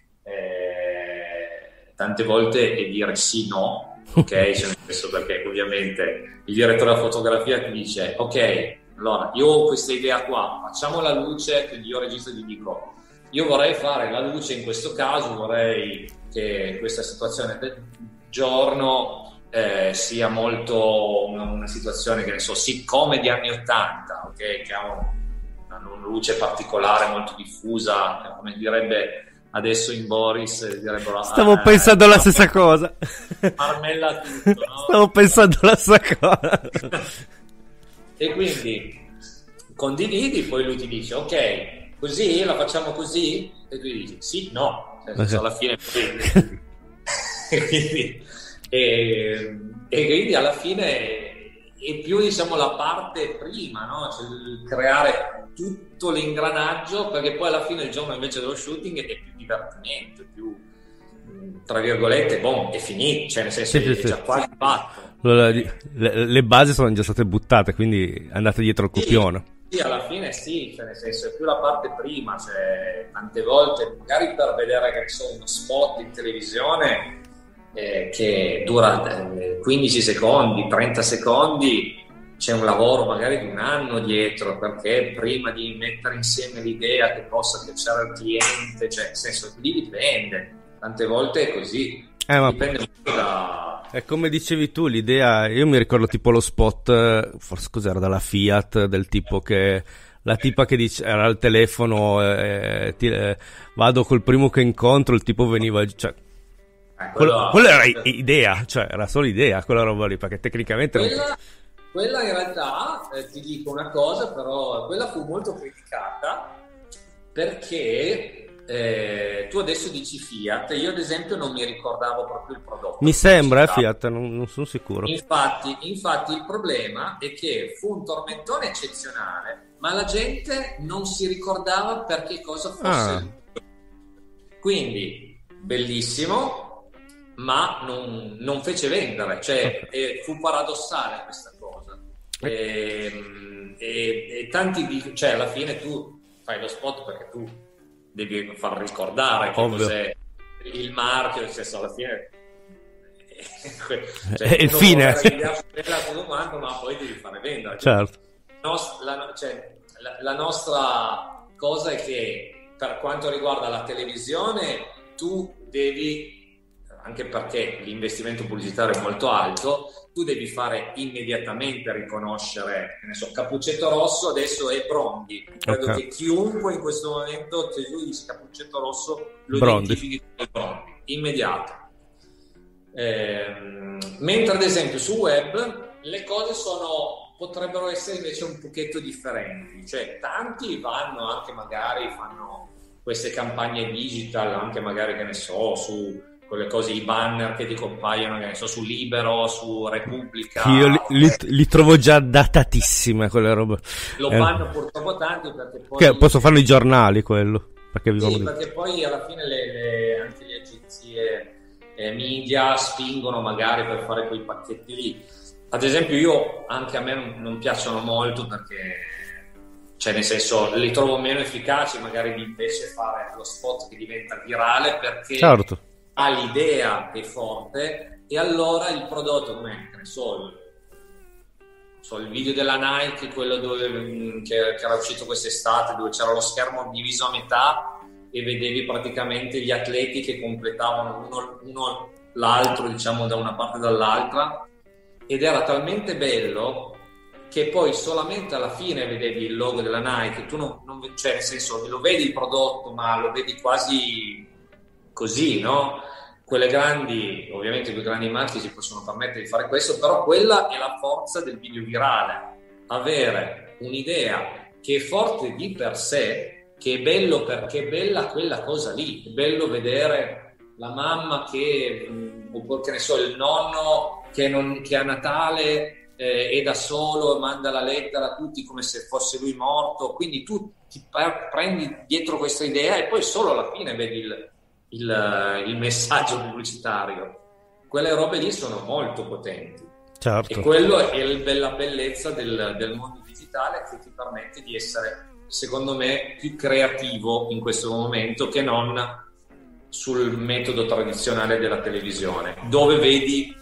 S10: eh, tante volte è dire sì no, ok, cioè, questo perché ovviamente il direttore della fotografia ti dice ok, allora io ho questa idea qua, facciamo la luce, quindi io regista gli dico io vorrei fare la luce in questo caso, vorrei che questa situazione del giorno eh, sia molto una, una situazione che ne so, sitcom di anni ottanta, ok, che ha un una luce particolare molto diffusa, come direbbe adesso in Boris, direbbero,
S5: stavo
S10: ah,
S5: pensando eh, la stessa cosa,
S10: marmella tutto, no?
S5: Stavo pensando la stessa cosa.
S10: E quindi condividi, poi lui ti dice ok, così la facciamo così, e tu dici sì, no, cioè, okay. Alla fine e quindi e, e quindi alla fine è più, diciamo, la parte prima, no? Cioè il creare tutto l'ingranaggio, perché poi alla fine il giorno invece dello shooting è più divertimento, più tra virgolette, boh, è finito, cioè nel senso sì, è sì, già sì. quasi fatto.
S5: Le, le basi sono già state buttate, quindi andate dietro il copione.
S10: Sì, sì, alla fine sì, cioè nel senso è più la parte prima, cioè tante volte magari per vedere, che ne so, uno spot in televisione eh, che dura eh, quindici secondi, trenta secondi, c'è un lavoro magari di un anno dietro, perché prima di mettere insieme l'idea che possa piacere al cliente, cioè nel senso, lì dipende, tante volte è così,
S5: eh, ma
S10: dipende molto da...
S5: È come dicevi tu, l'idea, io mi ricordo tipo lo spot, forse cos'era, dalla Fiat, del tipo che la tipa che dice, era al telefono, eh, ti, eh, vado col primo che incontro, il tipo veniva, cioè
S10: eh,
S5: quello, quello era idea, cioè era solo idea quella roba lì, perché tecnicamente
S10: quella,
S5: non...
S10: quella in realtà eh, ti dico una cosa, però quella fu molto criticata perché eh, tu adesso dici Fiat, io ad esempio non mi ricordavo proprio il prodotto.
S5: Mi sembra, eh, Fiat, non, non sono sicuro.
S10: Infatti, infatti il problema è che fu un tormentone eccezionale, ma la gente non si ricordava per che cosa fosse. Ah. Quindi, bellissimo, ma non, non fece vendere, cioè eh, fu paradossale questa cosa. E, e, e tanti dicono, cioè alla fine tu fai lo spot perché tu devi far ricordare che
S5: Ovvio.
S10: Cos'è il marchio, nel senso alla fine
S5: cioè, è il fine,
S10: domanda, ma poi devi fare vendere.
S5: Certo.
S10: La, cioè, la, la nostra cosa è che per quanto riguarda la televisione tu devi, anche perché l'investimento pubblicitario è molto alto, tu devi fare immediatamente riconoscere, che ne so, Cappuccetto Rosso adesso è Brondi. Credo okay. che chiunque in questo momento, se lui dice Cappuccetto Rosso, lo
S5: Brondi.
S10: identifichi come Brondi, immediato. Eh, mentre ad esempio su web le cose sono, potrebbero essere invece un pochetto differenti, cioè tanti vanno anche magari, fanno queste campagne digital, anche magari, che ne so, su quelle cose, i banner che ti compaiono, che ne so, su Libero, su Repubblica.
S5: Io li, li, li trovo già datatissime quelle robe.
S10: Lo
S5: eh.
S10: fanno purtroppo tanti perché poi...
S5: Che posso farlo i giornali quello. Perché,
S10: sì,
S5: di...
S10: perché poi alla fine le, le, anche le agenzie eh, media spingono magari per fare quei pacchetti lì. Ad esempio io, anche a me non, non piacciono molto perché, cioè nel senso, li trovo meno efficaci magari di invece fare lo spot che diventa virale, perché... Certo. Ha l'idea che è forte e allora il prodotto, come ne so, il, so, il video della Nike, quello dove, che, che era uscito quest'estate, dove c'era lo schermo diviso a metà e vedevi praticamente gli atleti che completavano uno, uno l'altro, diciamo, da una parte e dall'altra, ed era talmente bello che poi solamente alla fine vedevi il logo della Nike, tu non, non cioè nel senso, lo vedi il prodotto ma lo vedi quasi così, no? Quelle grandi, ovviamente quei grandi marchi si possono permettere di fare questo, però quella è la forza del video virale, avere un'idea che è forte di per sé, che è bello perché è bella quella cosa lì, è bello vedere la mamma che, oppure che ne so, il nonno che, non, che a Natale eh, è da solo, manda la lettera a tutti come se fosse lui morto, quindi tu ti prendi dietro questa idea e poi solo alla fine vedi il Il, il messaggio pubblicitario. Quelle robe lì sono molto potenti.
S5: Certo.
S10: E quello è il, la bellezza del, del mondo digitale, che ti permette di essere, secondo me, più creativo in questo momento che non sul metodo tradizionale della televisione, dove vedi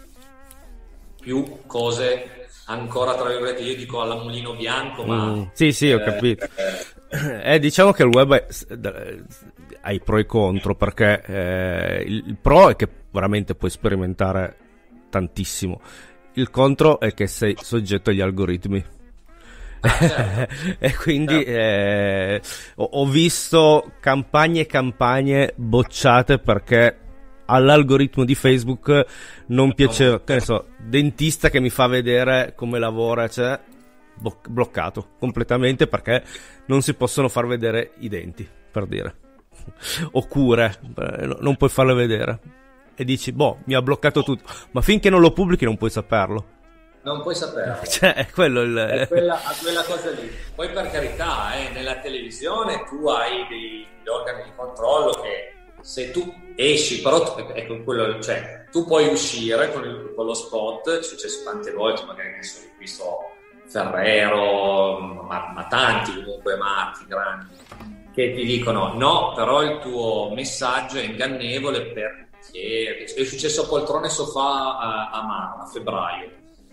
S10: più cose ancora, tra virgolette, io dico alla mulino bianco, ma
S5: mm, sì sì ho eh, capito eh, diciamo che il web è, ha i pro e i contro, perché eh, il, il pro è che veramente puoi sperimentare tantissimo, il contro è che sei soggetto agli algoritmi.
S10: Ah, certo.
S5: E quindi eh, ho, ho visto campagne e campagne bocciate perché all'algoritmo di Facebook non piaceva, che ne so, dentista che mi fa vedere come lavora, cioè bo- bloccato completamente perché non si possono far vedere i denti, per dire, o cure, non puoi farle vedere e dici boh, mi ha bloccato tutto, ma finché non lo pubblichi non puoi saperlo,
S10: non puoi saperlo,
S5: cioè è quello il...
S10: è quella, quella cosa lì. Poi per carità, eh, nella televisione tu hai dei, degli organi di controllo che se tu esci, però ecco quello, cioè tu puoi uscire con, il, con lo spot, è successo tante volte, magari ne so, ho visto Ferrero, ma, ma tanti comunque marchi grandi che ti dicono no, però il tuo messaggio è ingannevole perché è successo a Poltrone Sofà a, a, a febbraio.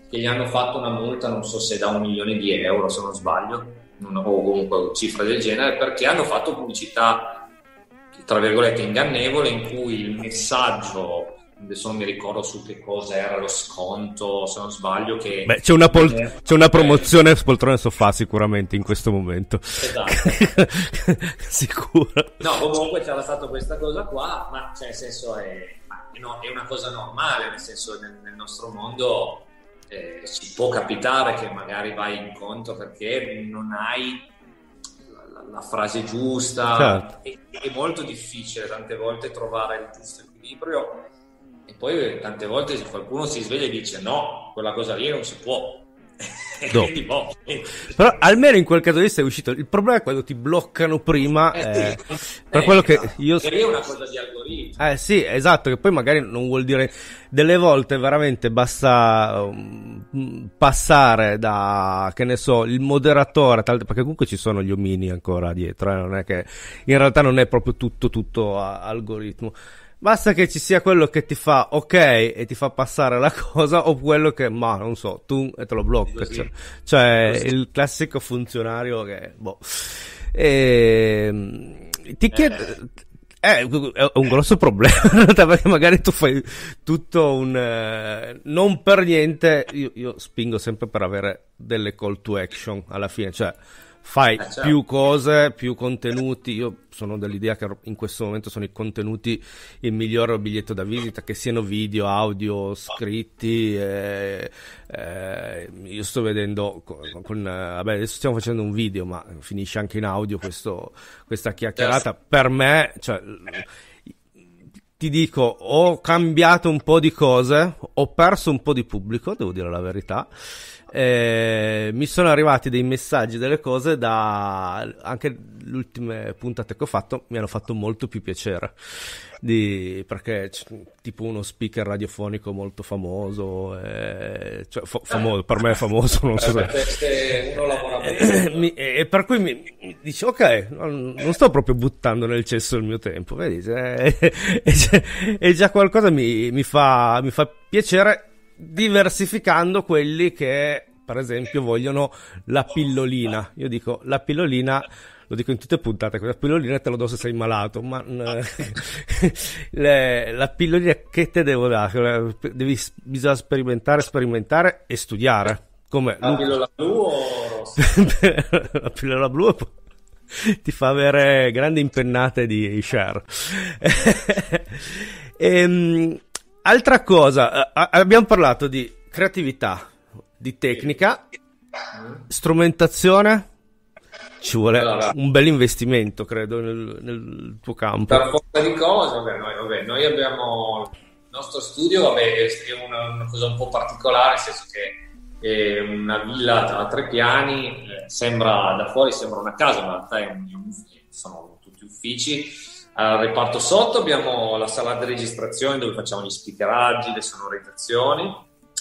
S10: che gli hanno fatto una multa, non so se da un milione di euro se non sbaglio, o comunque cifre del genere, perché hanno fatto pubblicità tra virgolette ingannevole in cui il messaggio, adesso non mi ricordo su che cosa era lo sconto, se non sbaglio, che
S5: beh, c'è una, pol- c'è una promozione eh, poltrone sofà sicuramente in questo momento,
S10: esatto.
S5: Sicuro.
S10: No, comunque c'era stata questa cosa qua, ma cioè nel senso è, no, è una cosa normale, nel senso nel, nel nostro mondo eh, ci può capitare che magari vai incontro perché non hai la, la, la frase giusta,
S5: certo.
S10: è, è molto difficile tante volte trovare il giusto equilibrio. E poi tante volte qualcuno si sveglia e dice no, quella cosa lì non si può.
S5: No.
S10: Quindi, boh.
S5: Però almeno in quel caso lì sei uscito. Il problema è quando ti bloccano prima, eh,
S10: eh,
S5: per
S10: eh,
S5: quello che
S10: esatto.
S5: io
S10: è una cosa di algoritmo.
S5: Eh sì, esatto, che poi magari non vuol dire, delle volte veramente basta um, passare da, che ne so, il moderatore, tal- perché comunque ci sono gli omini ancora dietro, eh, non è che in realtà non è proprio tutto tutto a- algoritmo. Basta che ci sia quello che ti fa ok e ti fa passare la cosa, o quello che, ma non so, tu e te lo blocca. Cioè, cioè il classico funzionario che, boh. E, ti chiedo, è, è un grosso problema, perché magari tu fai tutto un, eh, non per niente, io, io spingo sempre per avere delle call to action alla fine, cioè, fai eh, certo. più cose, più contenuti. Io sono dell'idea che in questo momento sono i contenuti il miglior biglietto da visita, che siano video, audio, scritti. Eh, eh, io sto vedendo con, con vabbè, adesso stiamo facendo un video, ma finisce anche in audio questo, questa chiacchierata. Certo. Per me, cioè, ti dico, ho cambiato un po' di cose, ho perso un po' di pubblico, devo dire la verità. Eh, mi sono arrivati dei messaggi, delle cose da anche le ultime puntate che ho fatto mi hanno fatto molto più piacere di, perché tipo uno speaker radiofonico molto famoso, eh, cioè fa- famoso per me è famoso, non so se
S10: uno lavora
S5: eh, mi, e per cui mi, mi dice ok, non, non sto proprio buttando nel cesso il mio tempo, vedi, eh, e, già, e già qualcosa mi, mi fa mi fa piacere, diversificando quelli che per esempio vogliono la pillolina. Io dico la pillolina, lo dico in tutte le puntate, la pillolina te lo do se sei malato, ma le, la pillolina che te devo dare? Devi, bisogna sperimentare, sperimentare e studiare. Come
S10: la pillola blu o rossa?
S5: La pillola blu ti fa avere grandi impennate di share. ehm Altra cosa, eh, abbiamo parlato di creatività, di tecnica, strumentazione, ci vuole allora, un bel investimento, credo, nel, nel tuo campo.
S10: Per forza di cose, vabbè, noi, vabbè, noi abbiamo il nostro studio, vabbè, è una, una cosa un po' particolare, nel senso che è una villa a tre piani, eh, sembra da fuori sembra una casa, ma in realtà è un, sono tutti uffici. Al reparto sotto abbiamo la sala di registrazione dove facciamo gli speakeraggi, le sonorizzazioni,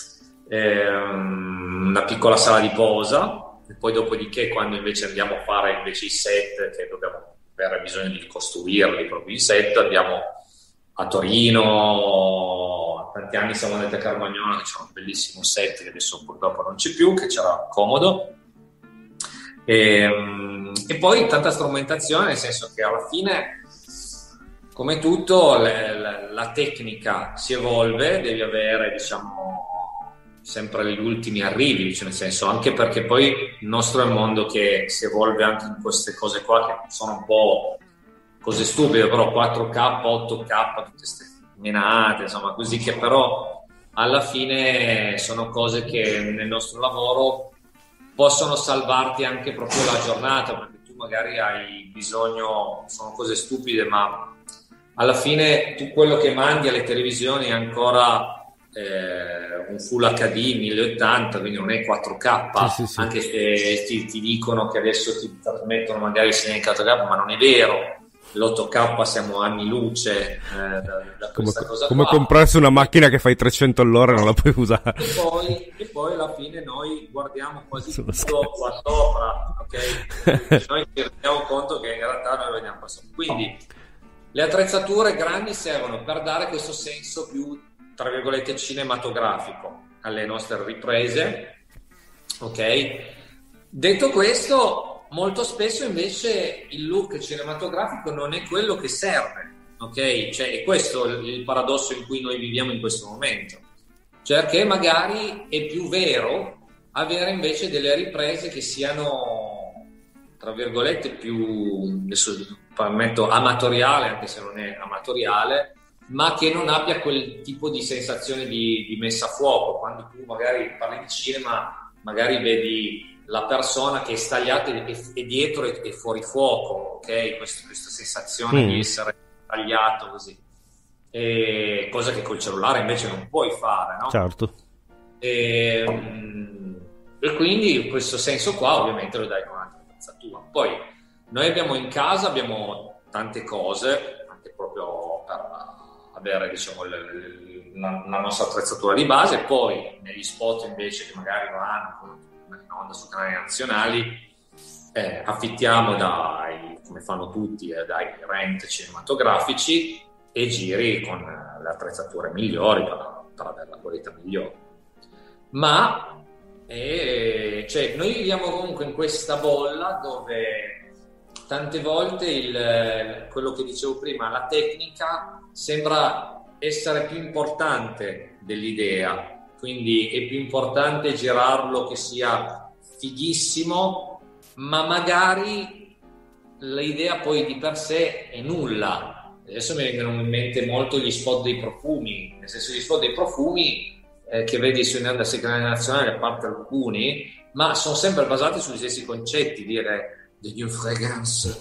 S10: ehm, una piccola sala di posa, e poi dopodiché quando invece andiamo a fare invece i set, che dobbiamo avere bisogno di costruirli proprio i set, abbiamo a Torino, tanti anni siamo andati a Carmagnola, che c'era un bellissimo set che adesso purtroppo non c'è più, che c'era comodo, e, e poi tanta strumentazione, nel senso che alla fine, come tutto, le, le, la tecnica si evolve, devi avere, diciamo, sempre gli ultimi arrivi, cioè nel senso, anche perché poi il nostro è un mondo che si evolve anche in queste cose qua, che sono un po' cose stupide, però quattro K, otto K, tutte queste menate, insomma, così, che però alla fine sono cose che nel nostro lavoro possono salvarti anche proprio la giornata, perché tu magari hai bisogno, sono cose stupide, ma alla fine tu quello che mandi alle televisioni è ancora eh, un Full H D mille ottanta, quindi non è quattro K, sì, sì, sì. Anche se ti, ti dicono che adesso ti trasmettono magari il segnale in quattro K, ma non è vero. L'otto K siamo anni luce eh, da, da questa
S5: come,
S10: cosa
S5: come
S10: qua.
S5: comprarsi una macchina che fai trecento all'ora e non la puoi usare.
S10: E poi, e poi alla fine noi guardiamo quasi Sono tutto qua sopra, ok? Noi ci rendiamo conto che in realtà noi vediamo qua sopra. Quindi le attrezzature grandi servono per dare questo senso più, tra virgolette, cinematografico. alle nostre riprese, ok? Detto questo, molto spesso invece il look cinematografico non è quello che serve, ok? Cioè, è questo il paradosso in cui noi viviamo in questo momento, cioè che magari è più vero avere invece delle riprese che siano, tra virgolette, più, adesso permetto, amatoriale, anche se non è amatoriale, ma che non abbia quel tipo di sensazione di, di messa a fuoco. Quando tu magari parli di cinema, magari vedi la persona che è stagliata e, e dietro è, è fuori fuoco, ok? Questa, questa sensazione mm. di essere tagliato così, e, cosa che col cellulare invece non puoi fare, no?
S5: Certo.
S10: E, e quindi in questo senso qua ovviamente lo dai con un'altra attrezzatura. Poi noi abbiamo in casa, abbiamo tante cose, anche proprio per avere, diciamo, le, le, la, la nostra attrezzatura di base. Poi negli spot invece che magari vanno in onda su canali nazionali, eh, affittiamo dai, come fanno tutti, eh, dai rent cinematografici e giri con eh, le attrezzature migliori per, per avere la qualità migliore. Ma eh, cioè, noi viviamo comunque in questa bolla dove tante volte il, quello che dicevo prima, la tecnica sembra essere più importante dell'idea, quindi è più importante girarlo che sia fighissimo, ma magari l'idea poi di per sé è nulla. Adesso mi vengono in mente molto gli spot dei profumi, nel senso gli spot dei profumi eh, che vedi sui canali nazionali, a parte alcuni, ma sono sempre basati sugli stessi concetti, dire the new fragrance,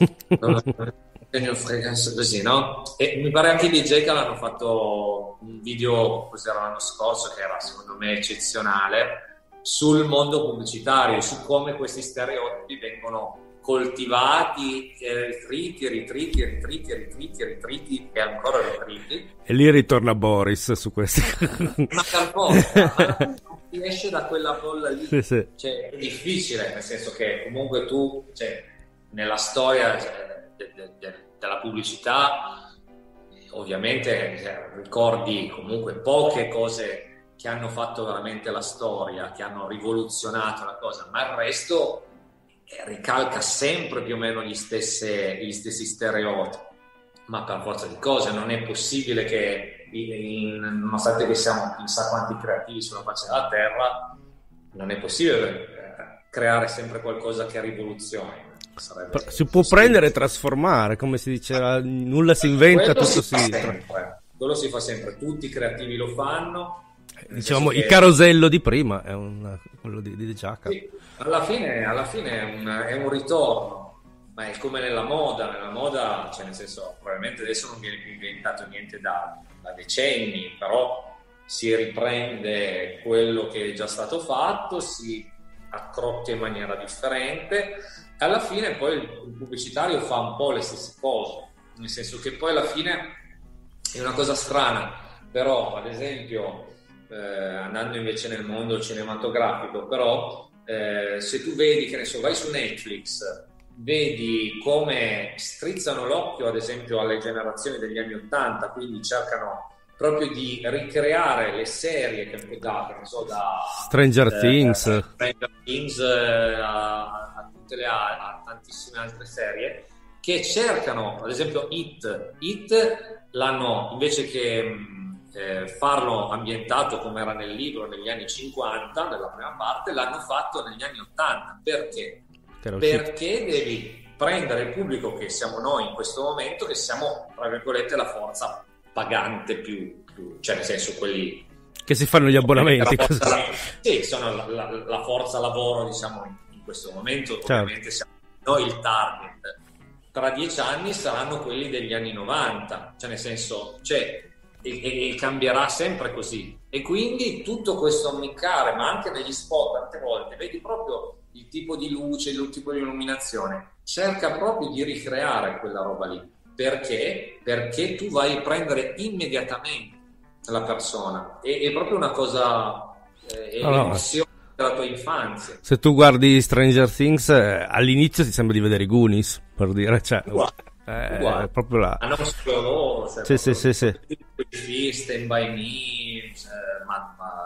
S10: the new fragrance, così, no? E mi pare anche i D J che l'hanno fatto un video, cos'era l'anno scorso, che era secondo me eccezionale, sul mondo pubblicitario, su come questi stereotipi vengono coltivati, eh, ritriti, ritriti, ritriti, ritriti, ritriti e ancora ritriti.
S5: E lì ritorna Boris su questi.
S10: Ma per forza, ma non si esce da quella bolla lì.
S5: Sì, sì.
S10: Cioè, è difficile, nel senso che comunque tu, cioè, nella storia cioè, de, de, de, della pubblicità, ovviamente cioè, ricordi comunque poche cose che hanno fatto veramente la storia, che hanno rivoluzionato la cosa, ma il resto ricalca sempre più o meno gli, stesse, gli stessi stereotipi, ma per forza di cose non è possibile che in, nonostante che siamo chissà quanti creativi sulla faccia della terra, non è possibile creare sempre qualcosa che rivoluzioni. Sarebbe
S5: si può prendere e trasformare, come si diceva, nulla si inventa,
S10: quello
S5: tutto
S10: si
S5: si,
S10: fa sempre, quello si fa sempre, tutti i creativi lo fanno.
S5: Diciamo
S10: che...
S5: il carosello di prima è un, quello di, di Giacca.
S10: Sì, alla fine, alla fine è, un, è un ritorno, ma è come nella moda. Nella moda, cioè nel senso, probabilmente adesso non viene più inventato niente da, da decenni, però si riprende quello che è già stato fatto, si accrocchia in maniera differente. Alla fine poi il pubblicitario fa un po' le stesse cose, nel senso che poi alla fine è una cosa strana, però ad esempio eh, andando invece nel mondo cinematografico, però eh, se tu vedi, che ne so, vai su Netflix, vedi come strizzano l'occhio ad esempio alle generazioni degli anni ottanta, quindi cercano proprio di ricreare le serie che hanno dato, non so, da
S5: Stranger
S10: eh,
S5: Things,
S10: Stranger Things eh, a, a tutte le a tantissime altre serie che cercano, ad esempio It, It l'hanno, invece che eh, farlo ambientato come era nel libro negli anni cinquanta, nella prima parte, l'hanno fatto negli anni ottanta. Perché? Perché devi prendere il pubblico che siamo noi in questo momento, che siamo, tra virgolette, la forza pagante più, più cioè nel senso quelli
S5: che si fanno gli abbonamenti,
S10: forza, sì, sono la, la, la forza lavoro, diciamo, in, in questo momento. Certo. Ovviamente siamo noi il target. Tra dieci anni saranno quelli degli anni novanta, cioè nel senso, cioè, e, e cambierà sempre così. E quindi tutto questo ammiccare, ma anche negli spot tante volte, vedi proprio il tipo di luce, il tipo di illuminazione, cerca proprio di ricreare quella roba lì. Perché? Perché tu vai a prendere immediatamente la persona. È, è proprio una cosa, eh, è
S5: allora,
S10: l'emozione della tua infanzia.
S5: Se tu guardi Stranger Things, eh, all'inizio ti sembra di vedere i Goonies, per dire, cioè,
S10: uguale,
S5: eh,
S10: uguale.
S5: È proprio là.
S10: Hanno loro,
S5: sì, sì, sì, sì.
S10: Stand By Me, cioè, ma, ma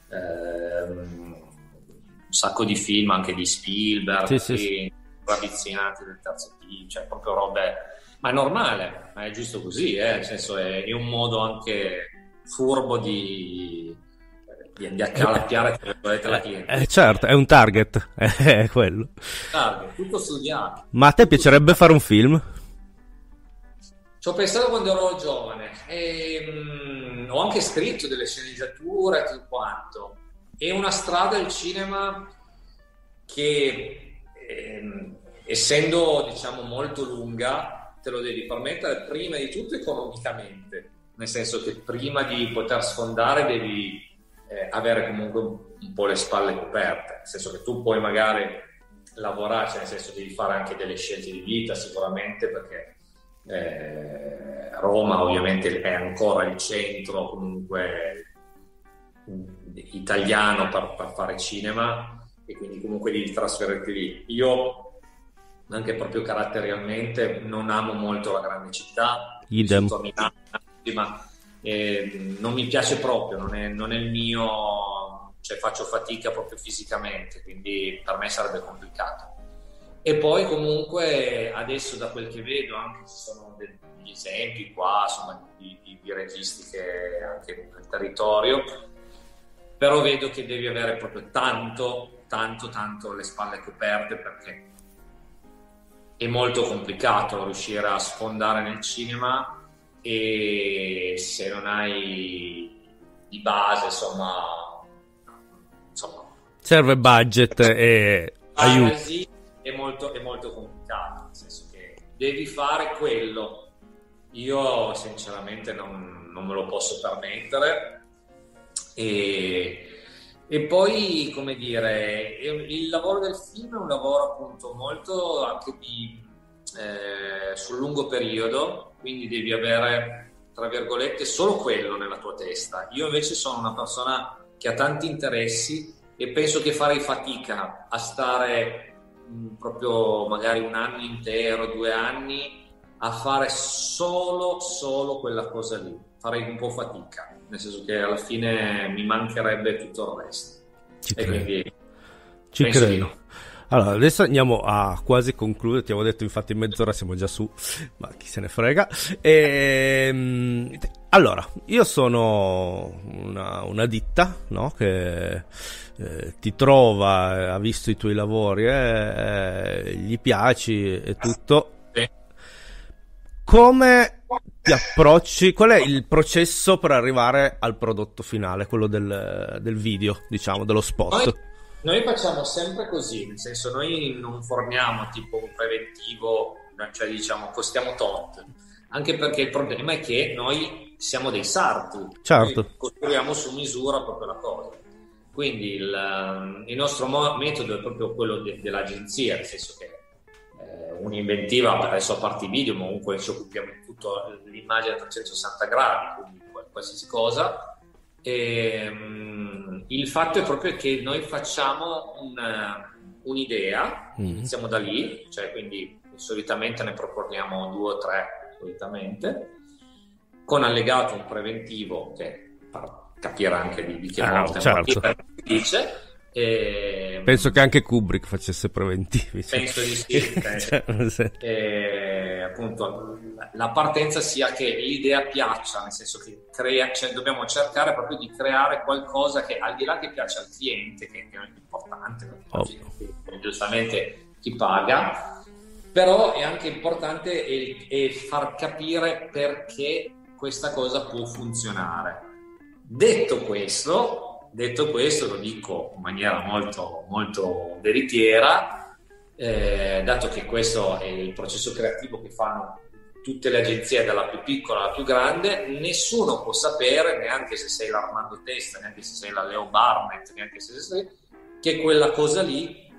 S10: ehm, un sacco di film anche di Spielberg,
S5: sì, sì, sì.
S10: ravvicinati del terzo tipo, cioè proprio robe, ma è normale, ma è giusto così, eh? Nel senso è, è un modo anche furbo di, di, di accalappiare la cliente.
S5: Eh, certo, è un target, è quello.
S10: Target, tutto studiato.
S5: Ma a te piacerebbe fare un film?
S10: Ci ho pensato quando ero giovane e mh, ho anche scritto delle sceneggiature e tutto quanto. È una strada il cinema che ehm, essendo diciamo molto lunga te lo devi permettere prima di tutto economicamente, nel senso che prima di poter sfondare devi eh, avere comunque un, un po' le spalle coperte, nel senso che tu puoi magari lavorare, cioè nel senso devi fare anche delle scelte di vita sicuramente, perché eh, Roma ovviamente è ancora il centro comunque italiano per, per fare cinema, e quindi comunque devi trasferirti lì. Io anche proprio caratterialmente non amo molto la grande città,
S5: idem,
S10: a Milano, ma eh, non mi piace proprio, non è, non è il mio, cioè faccio fatica proprio fisicamente, quindi per me sarebbe complicato. E poi comunque adesso da quel che vedo anche ci sono degli esempi qua, insomma, di, di, di registi che anche nel territorio, però vedo che devi avere proprio tanto, tanto, tanto le spalle coperte, perché è molto complicato riuscire a sfondare nel cinema, e se non hai di base, insomma, insomma
S5: serve budget e aiuto.
S10: È molto, è molto complicato, nel senso che devi fare quello. Io sinceramente non, non me lo posso permettere. E, e poi, come dire, il lavoro del film è un lavoro appunto molto anche di eh, sul lungo periodo, quindi devi avere, tra virgolette, solo quello nella tua testa. Io invece sono una persona che ha tanti interessi e penso che farei fatica a stare mh, proprio magari un anno intero, due anni a fare solo solo quella cosa lì. Farei un po' fatica, nel senso che alla fine mi mancherebbe tutto il resto.
S5: Ci
S10: e
S5: credo.
S10: quindi
S5: Ci
S10: penso
S5: credo.
S10: Di...
S5: Allora, adesso andiamo a quasi concludere. Ti avevo detto, infatti, in mezz'ora siamo già su, ma chi se ne frega. E, allora, io sono una, una ditta, no? Che eh, ti trova, ha visto i tuoi lavori, eh, eh, gli piaci e tutto.
S10: Sì.
S5: Come ti approcci? Qual è il processo per arrivare al prodotto finale, quello del, del video, diciamo, dello spot?
S10: Noi... Noi facciamo sempre così, nel senso noi non forniamo tipo un preventivo, cioè diciamo costiamo tot, anche perché il problema è che noi siamo dei sarti,
S5: certo.
S10: Noi costruiamo su misura proprio la cosa, quindi il, il nostro mo- metodo è proprio quello de- dell'agenzia, nel senso che eh, un'inventiva, adesso a parte i video, ma comunque ci occupiamo di tutto l'immagine a trecentosessanta gradi, quindi qualsiasi cosa. E, um, il fatto è proprio che noi facciamo una, un'idea, mm. iniziamo da lì, cioè quindi solitamente ne proponiamo due o tre, solitamente, con allegato un preventivo che per capire anche di, di che
S5: ah,
S10: volta
S5: certo.
S10: dice. E,
S5: penso che anche Kubrick facesse preventivi.
S10: Penso di sì. penso.
S5: sì.
S10: E, appunto, la partenza sia che l'idea piaccia, nel senso che crea, cioè dobbiamo cercare proprio di creare qualcosa che al di là che piace al cliente, che, che è importante, perché oh. giustamente chi paga, però è anche importante e, e far capire perché questa cosa può funzionare. Detto questo, Detto questo, lo dico in maniera molto, molto veritiera, eh, dato che questo è il processo creativo che fanno tutte le agenzie, dalla più piccola alla più grande, nessuno può sapere, neanche se sei l'Armando Testa, neanche se sei la Leo Barnett, neanche se sei, che quella cosa lì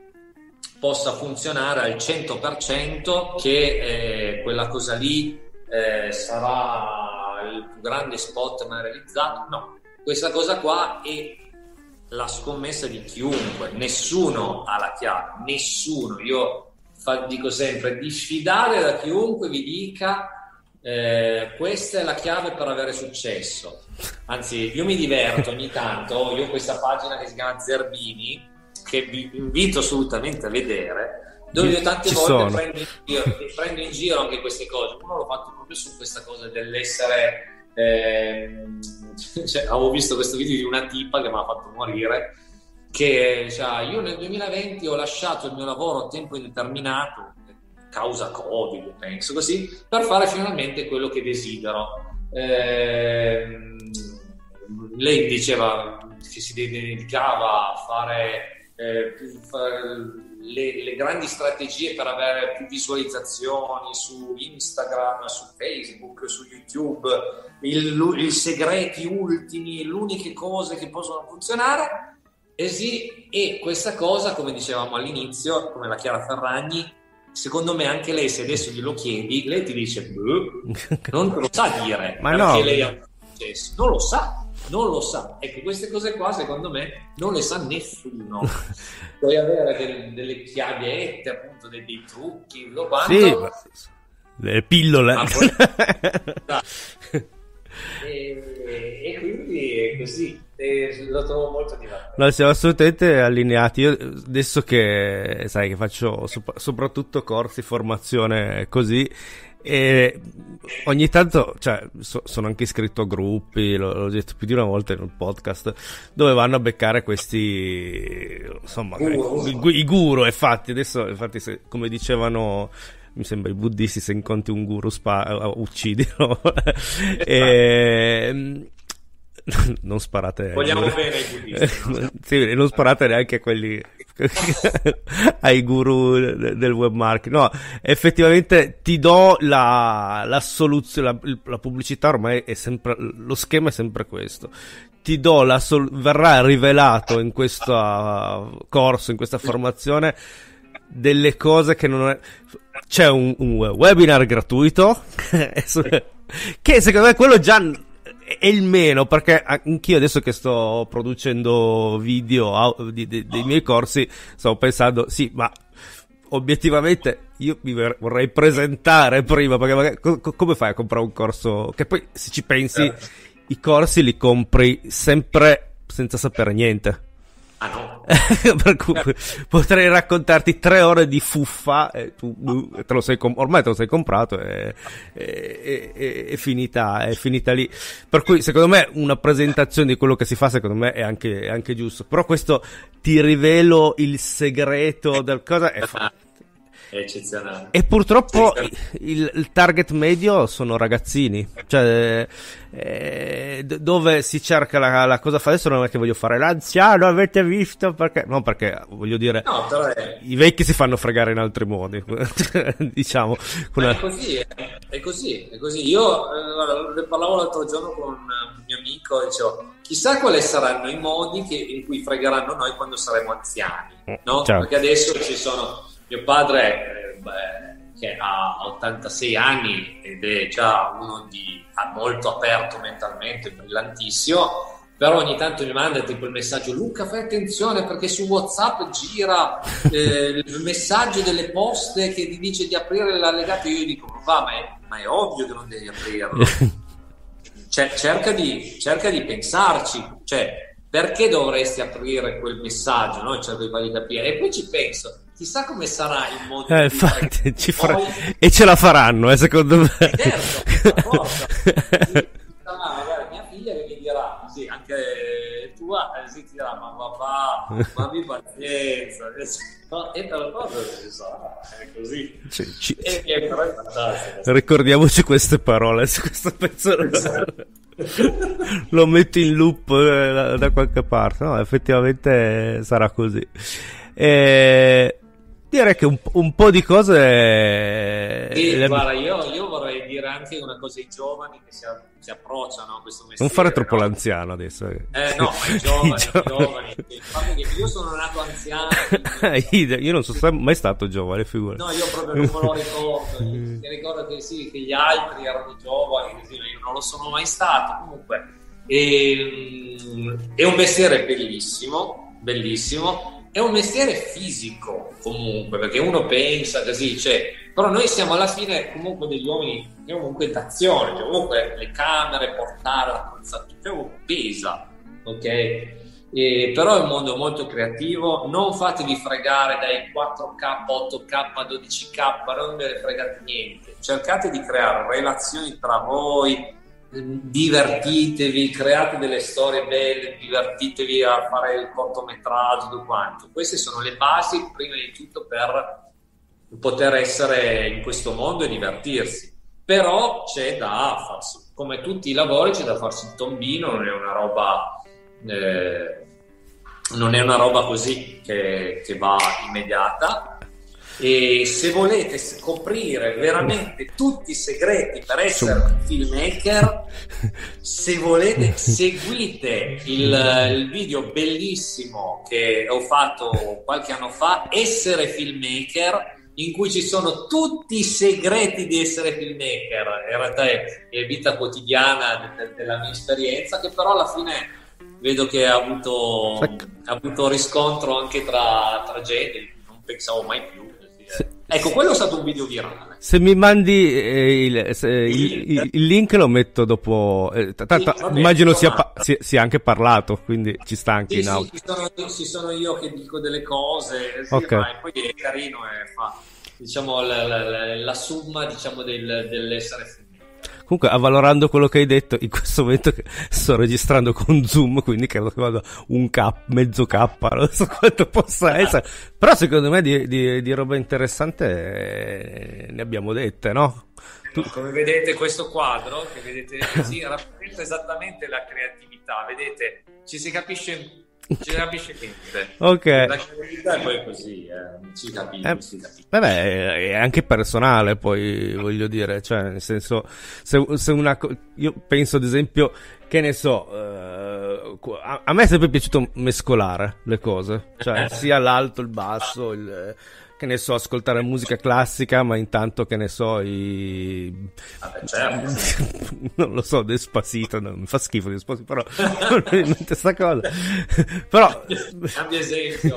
S10: possa funzionare al cento per cento, che eh, quella cosa lì eh, sarà il più grande spot mai realizzato. No. Questa cosa qua è la scommessa di chiunque, nessuno ha la chiave, nessuno. Io fa, dico sempre, diffidate da chiunque vi dica Eh, questa è la chiave per avere successo. Anzi, io mi diverto ogni tanto. Io ho questa pagina che si chiama Zerbini, che vi invito assolutamente a vedere, dove io tante
S5: Ci
S10: volte
S5: sono.
S10: prendo in, giro, prendo in giro anche queste cose. Uno l'ho fatto proprio su questa cosa dell'essere ehm, cioè, avevo visto questo video di una tipa che mi ha fatto morire, che cioè, io nel duemilaventi ho lasciato il mio lavoro a tempo indeterminato, causa Covid, penso così, per fare finalmente quello che desidero. Ehm, lei diceva che si dedicava a fare, eh, più, fare le, le grandi strategie per avere più visualizzazioni su Instagram, su Facebook, su YouTube, il, i segreti ultimi, le uniche cose che possono funzionare. E sì, e questa cosa, come dicevamo all'inizio, come la Chiara Ferragni, secondo me anche lei, se adesso glielo chiedi, lei ti dice non te lo sa dire.
S5: Ma
S10: perché
S5: no.
S10: lei ha successo, non lo sa, non lo sa. Ecco, queste cose qua secondo me non le sa nessuno. Puoi avere delle, delle chiavette, appunto, dei, dei trucchi, lo quanto.
S5: Sì, ma... le pillole.
S10: Ma poi... e, e quindi è così, e lo trovo molto divertente.
S5: No, siamo assolutamente allineati. Io adesso che sai che faccio sop- soprattutto corsi, formazione così, e ogni tanto, cioè, so- sono anche iscritto a gruppi, l- l'ho detto più di una volta nel podcast, dove vanno a beccare questi, insomma,
S10: Guru.
S5: i, gu- i guru. Infatti adesso, infatti, se, come dicevano, mi sembra i buddisti, se incontri un guru spa- uccidilo. e non sparate,
S10: vogliamo bene ai buddisti,
S5: sì, non sparate neanche a quelli ai guru del web marketing. No, effettivamente ti do la, la soluzione, la, la pubblicità ormai è sempre, lo schema è sempre questo. Ti do la sol- verrà rivelato in questo corso, in questa formazione, delle cose che non è. C'è un, un webinar gratuito che secondo me quello già è il meno, perché anch'io adesso che sto producendo video di, di, dei miei corsi stavo pensando, sì, ma obiettivamente io mi vorrei presentare prima, perché magari, co- come fai a comprare un corso? Che poi, se ci pensi, eh. i corsi li compri sempre senza sapere niente.
S10: Ah no?
S5: Per cui potrei raccontarti tre ore di fuffa e tu te lo sei com- ormai te lo sei comprato e è, è, è finita è finita lì. Per cui secondo me una presentazione di quello che si fa secondo me è anche, è anche giusto, però questo ti rivelo il segreto del cosa è fa-
S10: è eccezionale.
S5: E purtroppo il, il target medio sono ragazzini, cioè eh, dove si cerca la, la cosa fa adesso. Non è che voglio fare l'anziano, avete visto, perché no, perché voglio dire,
S10: no, però è...
S5: i vecchi si fanno fregare in altri modi. Diciamo una...
S10: è così, è, è così, è così. Io eh, parlavo l'altro giorno con un mio amico e dicevo, chissà quali saranno i modi che, in cui fregheranno noi quando saremo anziani, no?
S5: Ciao.
S10: Perché adesso ci sono, mio padre eh, beh, che ha ottantasei anni ed è già uno di molto aperto mentalmente, brillantissimo, però ogni tanto mi manda tipo il messaggio: Luca, fai attenzione perché su WhatsApp gira eh, il messaggio delle poste che ti dice di aprire l'allegato. Io dico, va, ma è, ma è ovvio che non devi aprirlo. Cioè, cerca di, cerca di pensarci, cioè, perché dovresti aprire quel messaggio, no? Cerco di fargli capire, e poi ci penso, chissà come sarà il modo
S5: eh,
S10: di
S5: infatti, ci fra...
S10: poi...
S5: e ce la faranno, eh, secondo me.
S10: Certo, forza. Sì, magari mia figlia che mi dirà, sì, anche tua, eh, sì, ti dirà, ma papà, ma abbi pazienza, e per cosa ci sarà, è così.
S5: Cioè, ci...
S10: E, e però è fantastico.
S5: Ricordiamoci queste parole su questo pezzo.
S10: Esatto.
S5: Lo metto in loop eh, da, da qualche parte. No, effettivamente sarà così. E direi che un, un po' di cose
S10: sì,
S5: le...
S10: guarda, io, io vorrei dire anche una cosa ai giovani che si, si approcciano a questo mestiere.
S5: Non fare troppo
S10: no?
S5: l'anziano adesso.
S10: Eh no, ma i giovani,
S5: I giovani.
S10: i giovani. Infatti che io sono nato anziano.
S5: Io non sono mai stato giovane, figurati.
S10: No, io proprio non me lo ricordo. Mi ricordo che sì, che gli altri erano giovani, così, io non lo sono mai stato. Comunque, e, è un mestiere bellissimo, bellissimo. È un mestiere fisico comunque, perché uno pensa così, cioè Però noi siamo alla fine comunque degli uomini comunque d'azione, cioè comunque le camere, portare l'attrezzatura, cioè pesa, ok? E, però è un mondo molto creativo, non fatevi fregare dai quattro K, otto K, dodici K, non ve ne fregate niente, cercate di creare relazioni tra voi, divertitevi, create delle storie belle, divertitevi a fare il cortometraggio, tutto quanto. Queste sono le basi prima di tutto per poter essere in questo mondo e divertirsi. Però c'è da farsi, come tutti i lavori, c'è da farsi il tombino, non è una roba eh, non è una roba così che, che va immediata. E se volete scoprire veramente tutti i segreti per essere un filmmaker, se volete seguite il, il video bellissimo che ho fatto qualche anno fa, Essere Filmmaker, in cui ci sono tutti i segreti di essere filmmaker. In realtà è, è vita quotidiana de, de, della mia esperienza, che però alla fine vedo che ha avuto, ha avuto riscontro anche tra, tra gente, non pensavo mai più.
S5: Se,
S10: ecco, quello è stato un video virale.
S5: Se mi mandi eh, il, se, il, il, il link lo metto dopo. Eh, t- t-
S10: sì, vabbè,
S5: immagino sia, pa- sia, sia anche parlato, quindi ci sta anche
S10: sì,
S5: in audio.
S10: Sì, ci sono, ci sono io che dico delle cose, sì,
S5: okay.
S10: Ma poi è carino e fa, diciamo, la, la, la, la somma, diciamo, del, dell'essere finito.
S5: Comunque, avvalorando quello che hai detto, in questo momento che sto registrando con Zoom, quindi credo che vada un K, mezzo K, non so quanto possa essere. Però secondo me di, di, di roba interessante eh, ne abbiamo dette, no?
S10: Tu... Come vedete questo quadro, che vedete così, rappresenta esattamente la creatività, vedete, ci si capisce... Non ci capisce niente.
S5: Ok.
S10: La creatività è poi così, eh. non ci capisce,
S5: eh,
S10: si capisce.
S5: Vabbè, è anche personale, poi voglio dire, cioè, nel senso, se, se una, io penso ad esempio, che ne so, uh, a, a me è sempre piaciuto mescolare le cose, cioè sia l'alto, il basso, il, che ne so, ascoltare musica classica, ma intanto, che ne so, i...
S10: Vabbè, certo.
S5: non lo so, Despacito, no, mi fa schifo Despacito, però non è in sta cosa. Però
S10: cambia esempio.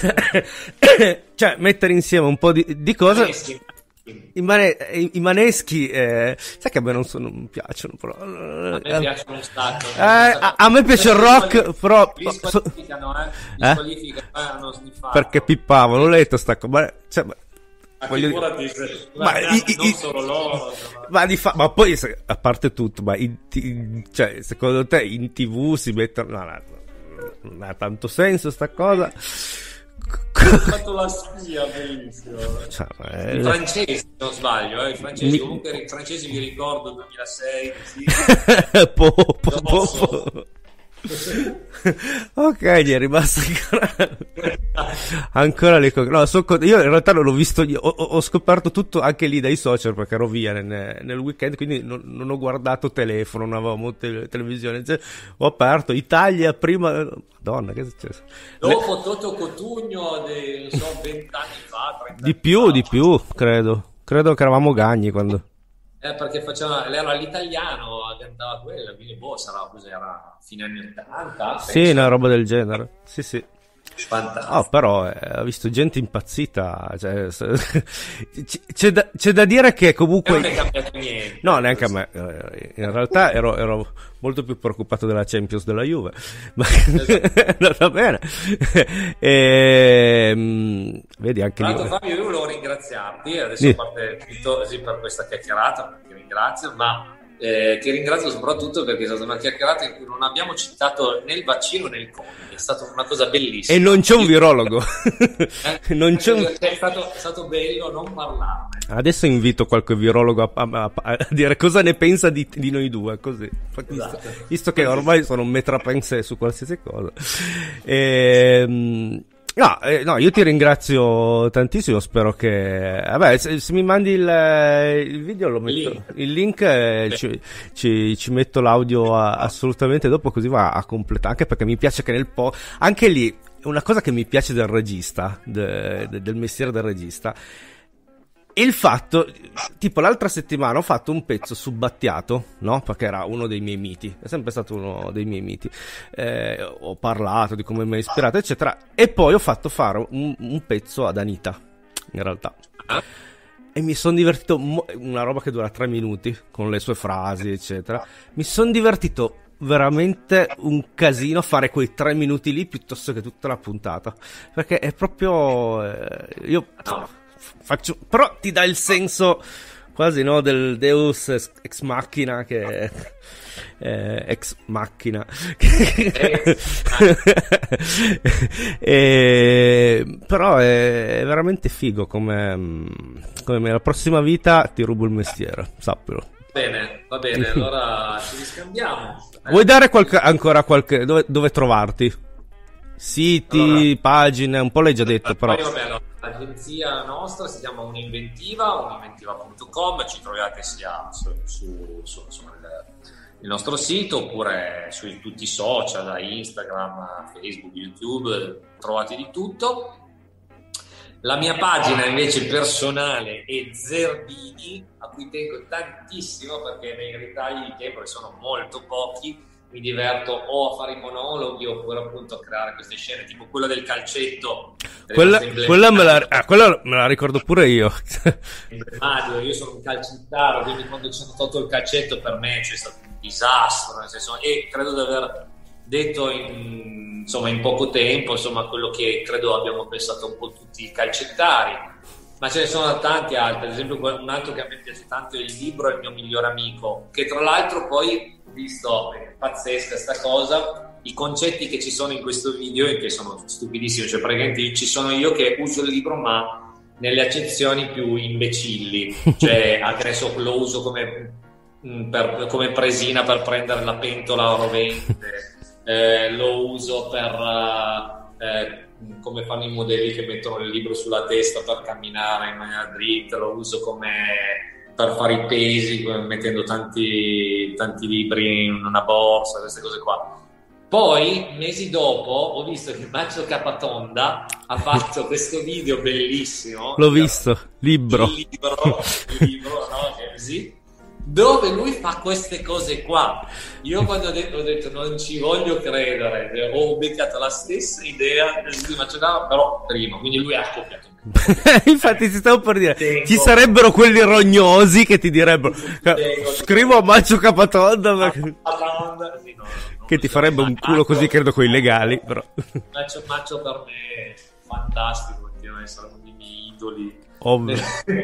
S5: Cioè, mettere insieme un po' di, di cose. I, mane, i, i maneschi, eh, sai che a me non, sono, non piacciono, però.
S10: A me eh, piacciono un sacco.
S5: Eh, a, a me piace il rock, però.
S10: Li squalificano, eh? Li squalificano, eh? hanno sniffato.
S5: Perché pippavo, l'ho letto, sta cosa. Cioè, ma,
S10: ma
S5: voglio
S10: figurati,
S5: dire,
S10: ma,
S5: ma, i,
S10: non
S5: i,
S10: solo loro.
S5: Ma, ma, di fa, ma poi, se, a parte tutto, ma in, in, cioè, secondo te in tivù si mettono. No, no, non ha tanto senso sta cosa.
S10: Ho fatto la spia, bellissimo.
S5: Cioè, eh...
S10: I francesi, se non sbaglio, eh, i francesi, Mi... comunque i francesi vi ricordo duemilasei, sì.
S5: po, po, po, po. Ok, gli è rimasto ancora ancora le cose. No, so, io in realtà non l'ho visto, ho, ho scoperto tutto anche lì dai social, perché ero via nel, nel weekend, quindi non, non ho guardato telefono, non avevamo te, televisione, cioè, ho aperto Italia prima. Madonna, che è successo?
S10: Dopo Le... Toto Cotugno di, non so, vent'anni fa, trenta
S5: di più,
S10: fa,
S5: di più, credo credo che eravamo gagni quando
S10: Eh, perché faceva, era l'italiano, cantava quella, quindi boh, sarà, cos'era, fine anni ottanta?
S5: Sì, penso. Una roba del genere, sì sì.
S10: Fantastico.
S5: Oh, però eh, ho visto gente impazzita, cioè, c'è, da, c'è da dire che comunque
S10: non è cambiato niente.
S5: No, neanche a me. In realtà ero, ero molto più preoccupato della Champions della Juve, ma esatto. Va bene. E, mh, vedi anche
S10: Tra
S5: lì.
S10: l'altro, Fabio, io volevo ringraziarti adesso, sì. A parte tutto, sì, per questa chiacchierata, ti ringrazio, ma Eh, ti ringrazio soprattutto perché è stata una chiacchierata in cui non abbiamo citato né il vaccino né il Covid, è stata una cosa bellissima.
S5: E non c'è un virologo.
S10: Eh?
S5: non c'è un...
S10: È stato, è stato bello non parlarne.
S5: Adesso invito qualche virologo a, a, a dire cosa ne pensa di, di noi due, così.
S10: Esatto.
S5: Visto, visto che ormai sono un metrapense su qualsiasi cosa. E, No, eh, no, io ti ringrazio tantissimo, spero che... Vabbè, se, se mi mandi il, il video lo metto... Link. Il link eh, ci, ci, ci metto l'audio a, assolutamente dopo, così va a completare, anche perché mi piace che nel po'... Anche lì, una cosa che mi piace del regista, de, de, del mestiere del regista, il fatto, tipo l'altra settimana ho fatto un pezzo su Battiato, no? Perché era uno dei miei miti, è sempre stato uno dei miei miti. Eh, ho parlato di come mi ha ispirato, eccetera. E poi ho fatto fare un, un pezzo ad Anita, in realtà. e mi sono divertito, mo- una roba che dura tre minuti, con le sue frasi, eccetera. Mi sono divertito veramente un casino a fare quei tre minuti lì piuttosto che tutta la puntata, perché è proprio eh, io faccio, però ti dà il senso quasi, no, del Deus ex machina, che eh, ex macchina e, però è veramente figo come, come la prossima vita ti rubo il mestiere, sappilo.
S10: Bene, va bene, allora ci riscambiamo.
S5: Vuoi dare qualche, ancora qualche dove, dove trovarti? Siti, allora, pagine, un po' l'hai già detto, però.
S10: Poi, vabbè, allora, l'agenzia nostra si chiama Uninventiva, uninventiva punto com, ci trovate sia su, su, su, su il, il nostro sito oppure su tutti i social, Instagram, Facebook, YouTube, trovate di tutto. La mia pagina invece personale è Zerbini, a cui tengo tantissimo perché nei ritagli di tempo, che sono molto pochi, mi diverto o a fare i monologhi oppure appunto a creare queste scene, tipo quella del calcetto.
S5: Quella, quella, me la, ah, quella me la ricordo pure io.
S10: Mario, io sono un calcettaro, quindi quando ci hanno tolto il calcetto per me c'è stato un disastro, nel senso, e credo di aver detto in, insomma, in poco tempo, insomma, quello che credo abbiamo pensato un po' tutti i calcettari, ma ce ne sono tanti altri. Ad esempio, un altro che a me piace tanto è il libro, è il mio migliore amico, che tra l'altro poi ho visto, è pazzesca sta cosa, i concetti che ci sono in questo video e che sono stupidissimi, cioè praticamente ci sono io che uso il libro ma nelle accezioni più imbecilli, cioè adesso lo uso come, per, come presina per prendere la pentola rovente. Eh, lo uso per eh, come fanno i modelli che mettono il libro sulla testa per camminare in maniera dritta, lo uso come per fare i pesi mettendo tanti, tanti libri in una borsa, queste cose qua. Poi mesi dopo ho visto che Macio Capatonda ha fatto questo video bellissimo,
S5: l'ho visto, libro
S10: il libro, il libro no? È così, dove lui fa queste cose qua. Io quando ho detto, ho detto non ci voglio credere, ho beccato la stessa idea di Macciocava, però prima, quindi lui ha copiato.
S5: Infatti ti stavo per dire, tengo. Ci sarebbero quelli rognosi che ti direbbero tengo, scrivo a Macio Capatonda perché...
S10: Capatonda, sì, no, no,
S5: che ti farebbe un culo così, credo, coi legali, però
S10: Macio, Macio per me è fantastico, continua a essere uno dei miei idoli.
S5: Ovvio.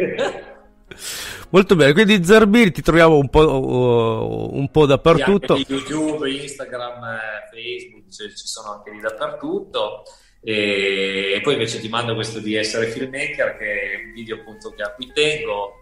S5: Molto bene, quindi Zerbini ti troviamo un po', uh, un po' dappertutto.
S10: Sì, YouTube, Instagram, Facebook, cioè, ci sono anche lì dappertutto. E, e poi invece ti mando questo di essere filmmaker, che è un video appunto che a cui tengo.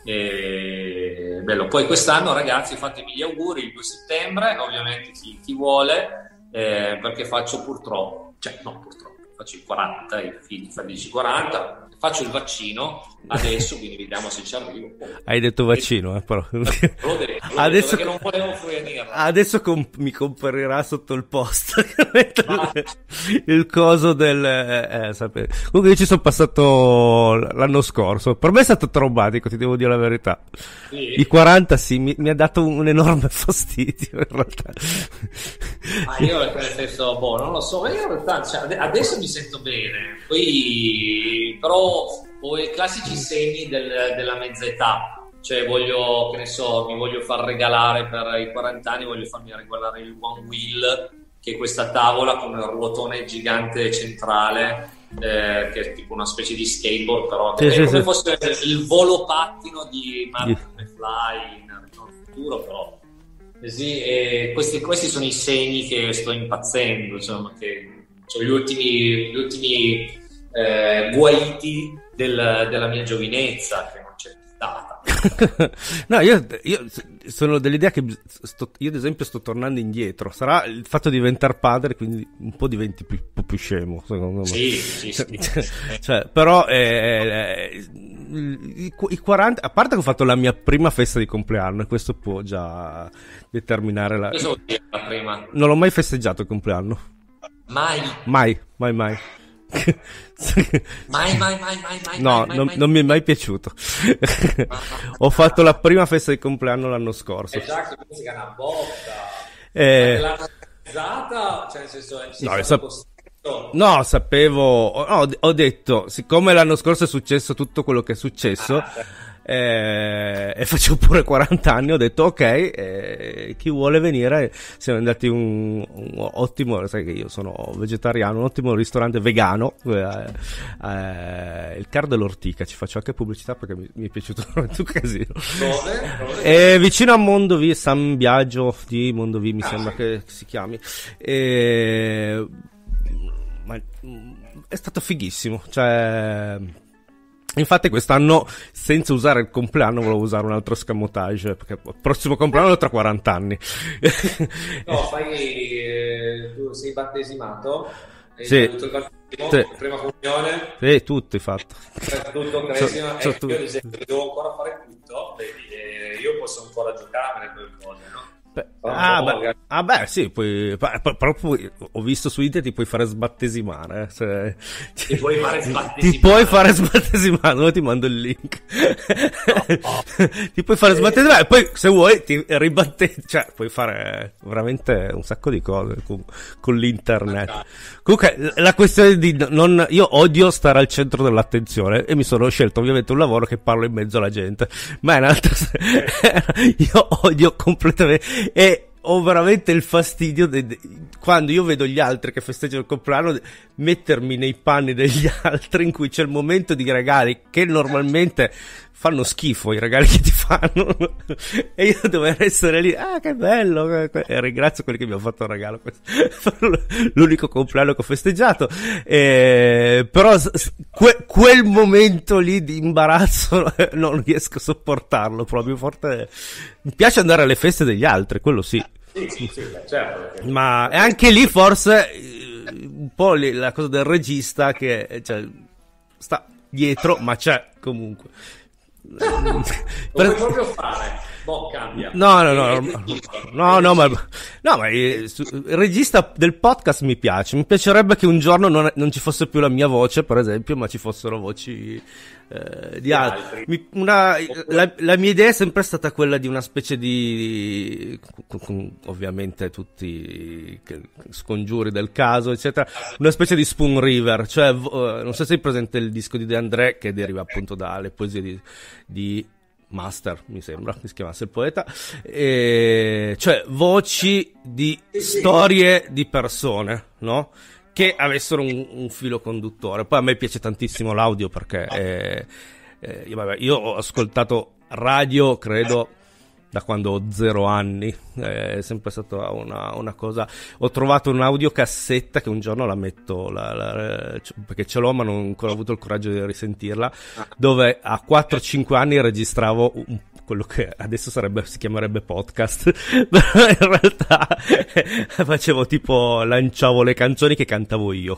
S10: E, bello. Poi quest'anno, ragazzi, fatemi gli auguri il due settembre, ovviamente chi, chi vuole, eh, perché faccio purtroppo, cioè no purtroppo, faccio il quaranta, i figli fa dieci quaranta. Faccio il vaccino adesso, quindi vediamo se ci arrivo.
S5: Hai detto vaccino, eh, però.
S10: L'ho detto, l'ho
S5: adesso
S10: detto, non volevo finire.
S5: Adesso comp- mi comparirà sotto il post ah. il coso del eh, eh, sapete. Comunque io ci sono passato l'anno scorso. Per me è stato traumatico, ti devo dire la verità. Sì. I quaranta sì, mi, mi ha dato un enorme fastidio in realtà.
S10: Ma io nel senso, boh, non lo so, io in realtà cioè, adesso mi sento bene, poi però ho i classici segni del, della mezza età, cioè voglio, che ne so, mi voglio far regalare per i quaranta anni, voglio farmi regalare il One Wheel, che è questa tavola con un ruotone gigante centrale, eh, che è tipo una specie di skateboard, però sì, è sì, come sì. fosse il volo pattino di Martin McFly in Ritorno al Futuro, però sì, e questi, questi sono i segni che sto impazzendo, insomma, che sono gli ultimi, gli ultimi eh, guaiti del, della mia giovinezza, che non c'è stata.
S5: No, io, io sono dell'idea che sto, io ad esempio sto tornando indietro. Sarà il fatto di diventare padre, quindi un po' diventi più, un po' più scemo, secondo me.
S10: Sì, sì, sì.
S5: Cioè, però eh, eh, i, i quaranta, a parte che ho fatto la mia prima festa di compleanno, e questo può già determinare la...
S10: Cosa vuol dire la prima?
S5: Non l'ho mai festeggiato il compleanno.
S10: Mai?
S5: Mai, mai, mai.
S10: mai, mai, mai, mai, mai.
S5: No,
S10: mai, mai,
S5: non,
S10: mai.
S5: non mi è mai piaciuto. Ho fatto la prima festa di compleanno l'anno scorso.
S10: Esatto, si chiama una botta.
S5: Eh...
S10: L'hanno organizzata, cioè nel senso,
S5: no, io, sap- No, sapevo, no, ho detto, siccome l'anno scorso è successo tutto quello che è successo,
S10: Ah,
S5: eh, e facevo pure quaranta anni, ho detto ok, eh, chi vuole venire, siamo andati un, un ottimo, sai che io sono vegetariano, un ottimo ristorante vegano, eh, eh, il Car dell'Ortica, ci faccio anche pubblicità perché mi, mi è piaciuto un casino.
S10: Dove? Dove?
S5: È vicino a Mondovì, San Biagio di Mondovì mi
S10: Ah,
S5: sembra
S10: sì.
S5: che si chiami, e... ma è stato fighissimo, cioè infatti quest'anno senza usare il compleanno volevo usare un altro scamotage perché il prossimo compleanno è tra quaranta anni.
S10: No, fai, eh, tu sei battesimato? Hai
S5: Sì.
S10: fatto il battesimo,
S5: Sì.
S10: prima comunione?
S5: Sì, tutto hai fatto.
S10: Fai tutto
S5: C'ho-
S10: cresimo,
S5: c'ho
S10: e
S5: tu-
S10: io ad esempio devo ancora fare tutto, vedi, e io posso ancora giocare quelle cose, no?
S5: Beh,
S10: Però
S5: ah,
S10: no,
S5: beh,
S10: magari-
S5: ah beh sì, poi pa- pa- proprio ho visto su internet ti puoi fare sbattesimare, eh, cioè,
S10: Ti puoi fare
S5: ti
S10: sbattesimare.
S5: puoi fare sbattesimare, ora ti mando il link. Ti puoi fare sbattesimare e poi se vuoi ti ribattesi, cioè puoi fare veramente un sacco di cose con, con l'internet. Comunque l- la questione di non, io odio stare al centro dell'attenzione e mi sono scelto ovviamente un lavoro che parlo in mezzo alla gente, ma è un'altra io odio completamente e ho veramente il fastidio de- de- quando io vedo gli altri che festeggiano il compleanno de- mettermi nei panni degli altri in cui c'è il momento di regali che normalmente fanno schifo, i regali che ti fanno, e io dover essere lì, ah che bello, e ringrazio quelli che mi hanno fatto un regalo, l'unico compleanno che ho festeggiato, e, però que- quel momento lì di imbarazzo non riesco a sopportarlo proprio forte. Mi piace andare alle feste degli altri, quello sì.
S10: Sì, sì, sì, beh, certo. perché-
S5: Ma è anche lì forse eh, un po' lì la cosa del regista che cioè, sta dietro, ma c'è comunque.
S10: Lo puoi proprio fare. Boh, cambia.
S5: No, no, no,
S10: È
S5: no,
S10: schifo.
S5: no, no, ma, no, ma eh, su- il regista del podcast mi piace. Mi piacerebbe che un giorno non, non ci fosse più la mia voce, per esempio, ma ci fossero voci eh, di altri.
S10: altri.
S5: Mi- una- la, la mia idea è sempre stata quella di una specie di, con, con ovviamente tutti i scongiuri del caso, eccetera, una specie di Spoon River, cioè, vo- eh, non so se hai presente il disco di De André che deriva appunto dalle poesie di, di Master, mi sembra che si chiamasse il poeta, e cioè voci di storie di persone, no? Che avessero un, un filo conduttore. Poi a me piace tantissimo l'audio perché eh, eh, io, vabbè, io ho ascoltato radio, credo, da quando ho zero anni, è sempre stata una, una cosa. Ho trovato un'audiocassetta che un giorno la metto, la, la, perché ce l'ho ma non ho ancora avuto il coraggio di risentirla, dove a quattro cinque anni registravo un, quello che adesso sarebbe, si chiamerebbe podcast, però in realtà facevo tipo, lanciavo le canzoni che cantavo io.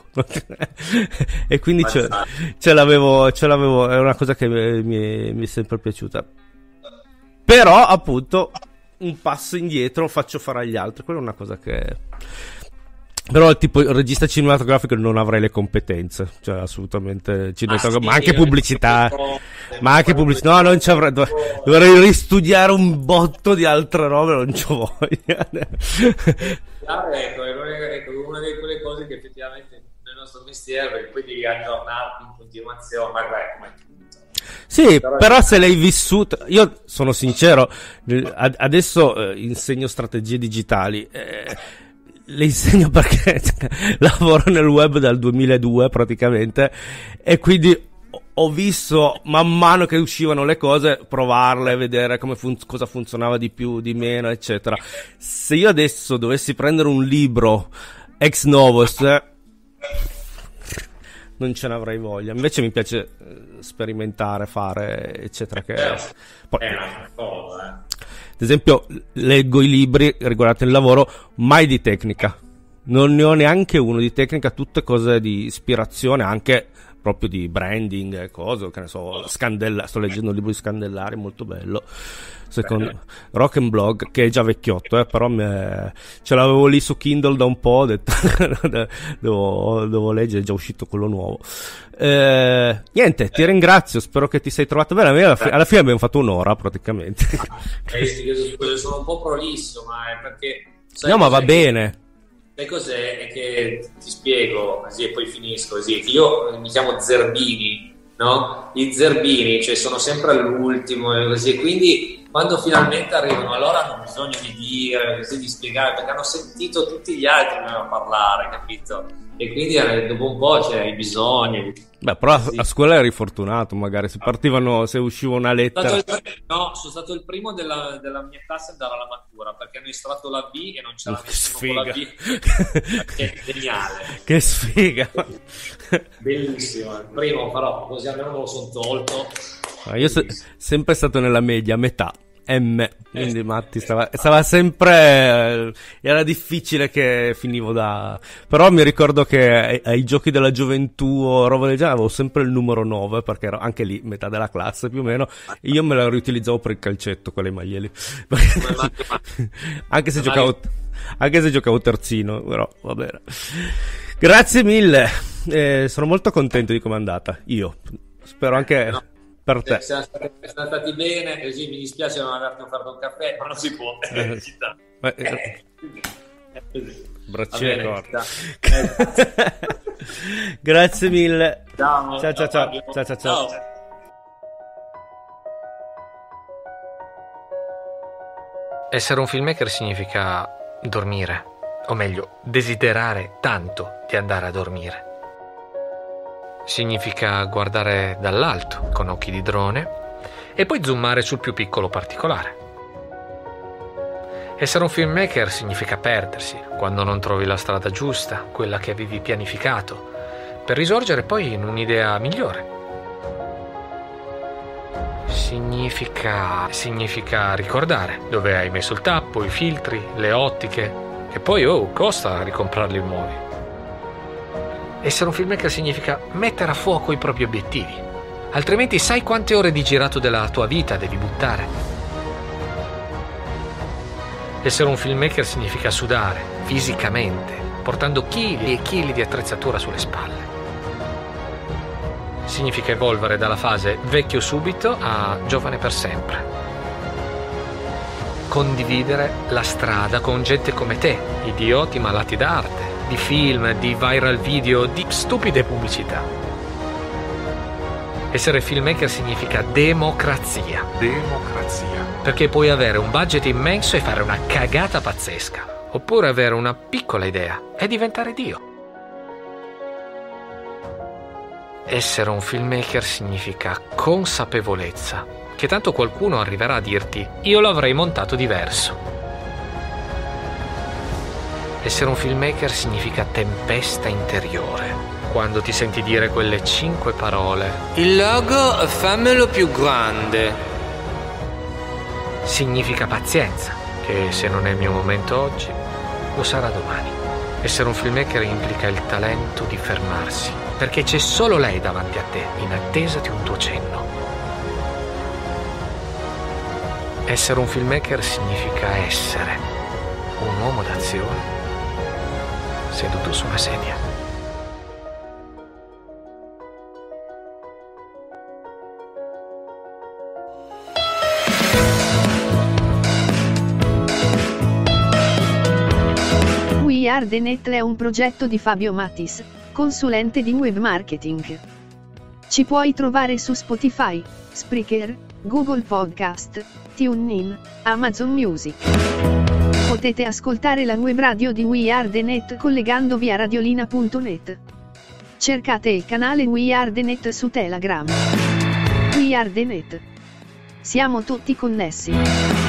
S5: E quindi ce, ce l'avevo, ce l'avevo, è una cosa che mi, mi, mi è sempre piaciuta. Però appunto un passo indietro faccio fare agli altri, quella è una cosa che però tipo il regista cinematografico non avrei le competenze, cioè assolutamente cinematografico,
S10: sì,
S5: ma anche
S10: io
S5: pubblicità,
S10: sono-
S5: ma anche pubblicità, no, non ci avrei, dov- dovrei ristudiare un botto di altre robe, non c'ho voglia.
S10: Chiaro, ecco, è l'unica- ecco, una di quelle cose che effettivamente nel nostro mestiere, perché poi devi aggiornarti in continuazione, ma beh, come tutto.
S5: Sì, però se l'hai vissuto, io sono sincero, eh, ad- adesso eh, insegno strategie digitali, eh, le insegno perché lavoro nel web dal duemiladue praticamente, e quindi ho- ho visto man mano che uscivano le cose, provarle, vedere come fun- cosa funzionava di più, di meno, eccetera. Se io adesso dovessi prendere un libro ex novos, eh, non ce ne avrei voglia. Invece mi piace eh, sperimentare, fare, eccetera. Che poi,
S10: È una cosa, eh.
S5: ad esempio, leggo i libri riguardanti il lavoro, mai di tecnica. Non ne ho neanche uno di tecnica, tutte cose di ispirazione, anche proprio di branding e cose, che ne so, Scandella, sto leggendo un libro di Scandellari molto bello, secondo Rock and Blog, che è già vecchiotto, eh, però me, ce l'avevo lì su Kindle da un po', ho detto devo, devo leggere, è già uscito quello nuovo. Eh, niente, ti ringrazio, spero che ti sei trovato bene. Alla, fi- alla fine abbiamo fatto un'ora praticamente.
S10: Eh, io io sono un po' prolisso, ma è perché sai
S5: No, ma va
S10: cos'è?
S5: bene.
S10: sai cos'è? È che ti spiego così e poi finisco così. Io mi chiamo Zerbini, no? I Zerbini, cioè sono sempre all'ultimo e così, quindi quando finalmente arrivano allora hanno bisogno di dire, così, di spiegare, perché hanno sentito tutti gli altri parlare, capito? E quindi eh, dopo un po' c'è i bisogni.
S5: Beh, però sì. A scuola eri fortunato, magari se partivano, se usciva una lettera.
S10: Sono stato il, no, sono stato il primo della, della mia classe ad andare alla matura, perché hanno estratto la B e non c'era
S5: che
S10: nessuno
S5: sfiga.
S10: con la B. Che è geniale.
S5: Che sfiga.
S10: Bellissimo, il primo, però così almeno me lo sono tolto.
S5: Ma io sono sempre stato nella media, metà. M, quindi Matti stava, stava sempre, era difficile che finivo da, però mi ricordo che ai, ai giochi della gioventù o roba del genere avevo sempre il numero nove, perché ero anche lì metà della classe più o meno, e io me la riutilizzavo per il calcetto, quelle maglie lì. anche se giocavo anche se giocavo terzino, però va bene. Grazie mille, eh, sono molto contento di come è andata, io spero anche no. Per te.
S10: Siamo stati, siamo stati bene, così mi dispiace non averti offerto un caffè, ma non si può.
S5: Eh, eh, eh, braccine corte. Grazie mille.
S10: Ciao,
S5: ciao, ciao, ciao, ciao, ciao, ciao.
S11: Essere un filmmaker significa dormire, o meglio, desiderare tanto di andare a dormire. Significa guardare dall'alto con occhi di drone e poi zoomare sul più piccolo particolare. Essere un filmmaker significa perdersi quando non trovi la strada giusta, quella che avevi pianificato, per risorgere poi in un'idea migliore. Significa, significa ricordare dove hai messo il tappo, i filtri, le ottiche, e poi oh, costa ricomprarli nuovi. Essere un filmmaker significa mettere a fuoco i propri obiettivi, altrimenti sai quante ore di girato della tua vita devi buttare. Essere un filmmaker significa sudare fisicamente, portando chili e chili di attrezzatura sulle spalle. Significa evolvere dalla fase vecchio subito a giovane per sempre. Condividere la strada con gente come te, idioti malati d'arte, di film, di viral video, di stupide pubblicità. Essere filmmaker significa democrazia. Democrazia. Perché puoi avere un budget immenso e fare una cagata pazzesca, oppure avere una piccola idea e diventare Dio. Essere un filmmaker significa consapevolezza, che tanto qualcuno arriverà a dirti io l'avrei montato diverso. Essere un filmmaker significa tempesta interiore, quando ti senti dire quelle cinque parole. Il logo fammelo più grande. Significa pazienza, che se non è il mio momento oggi, lo sarà domani. Essere un filmmaker implica il talento di fermarsi, perché c'è solo lei davanti a te, in attesa di un tuo cenno. Essere un filmmaker significa essere un uomo d'azione seduto su una sedia.
S1: We Are The Net è un progetto di Fabio Mattis, consulente di web marketing. Ci puoi trovare su Spotify, Spreaker, Google Podcast, TuneIn, Amazon Music. Potete ascoltare la web radio di We Are The Net collegandovi a radiolina punto net. Cercate il canale We Are The Net su Telegram. We Are The Net. Siamo tutti connessi.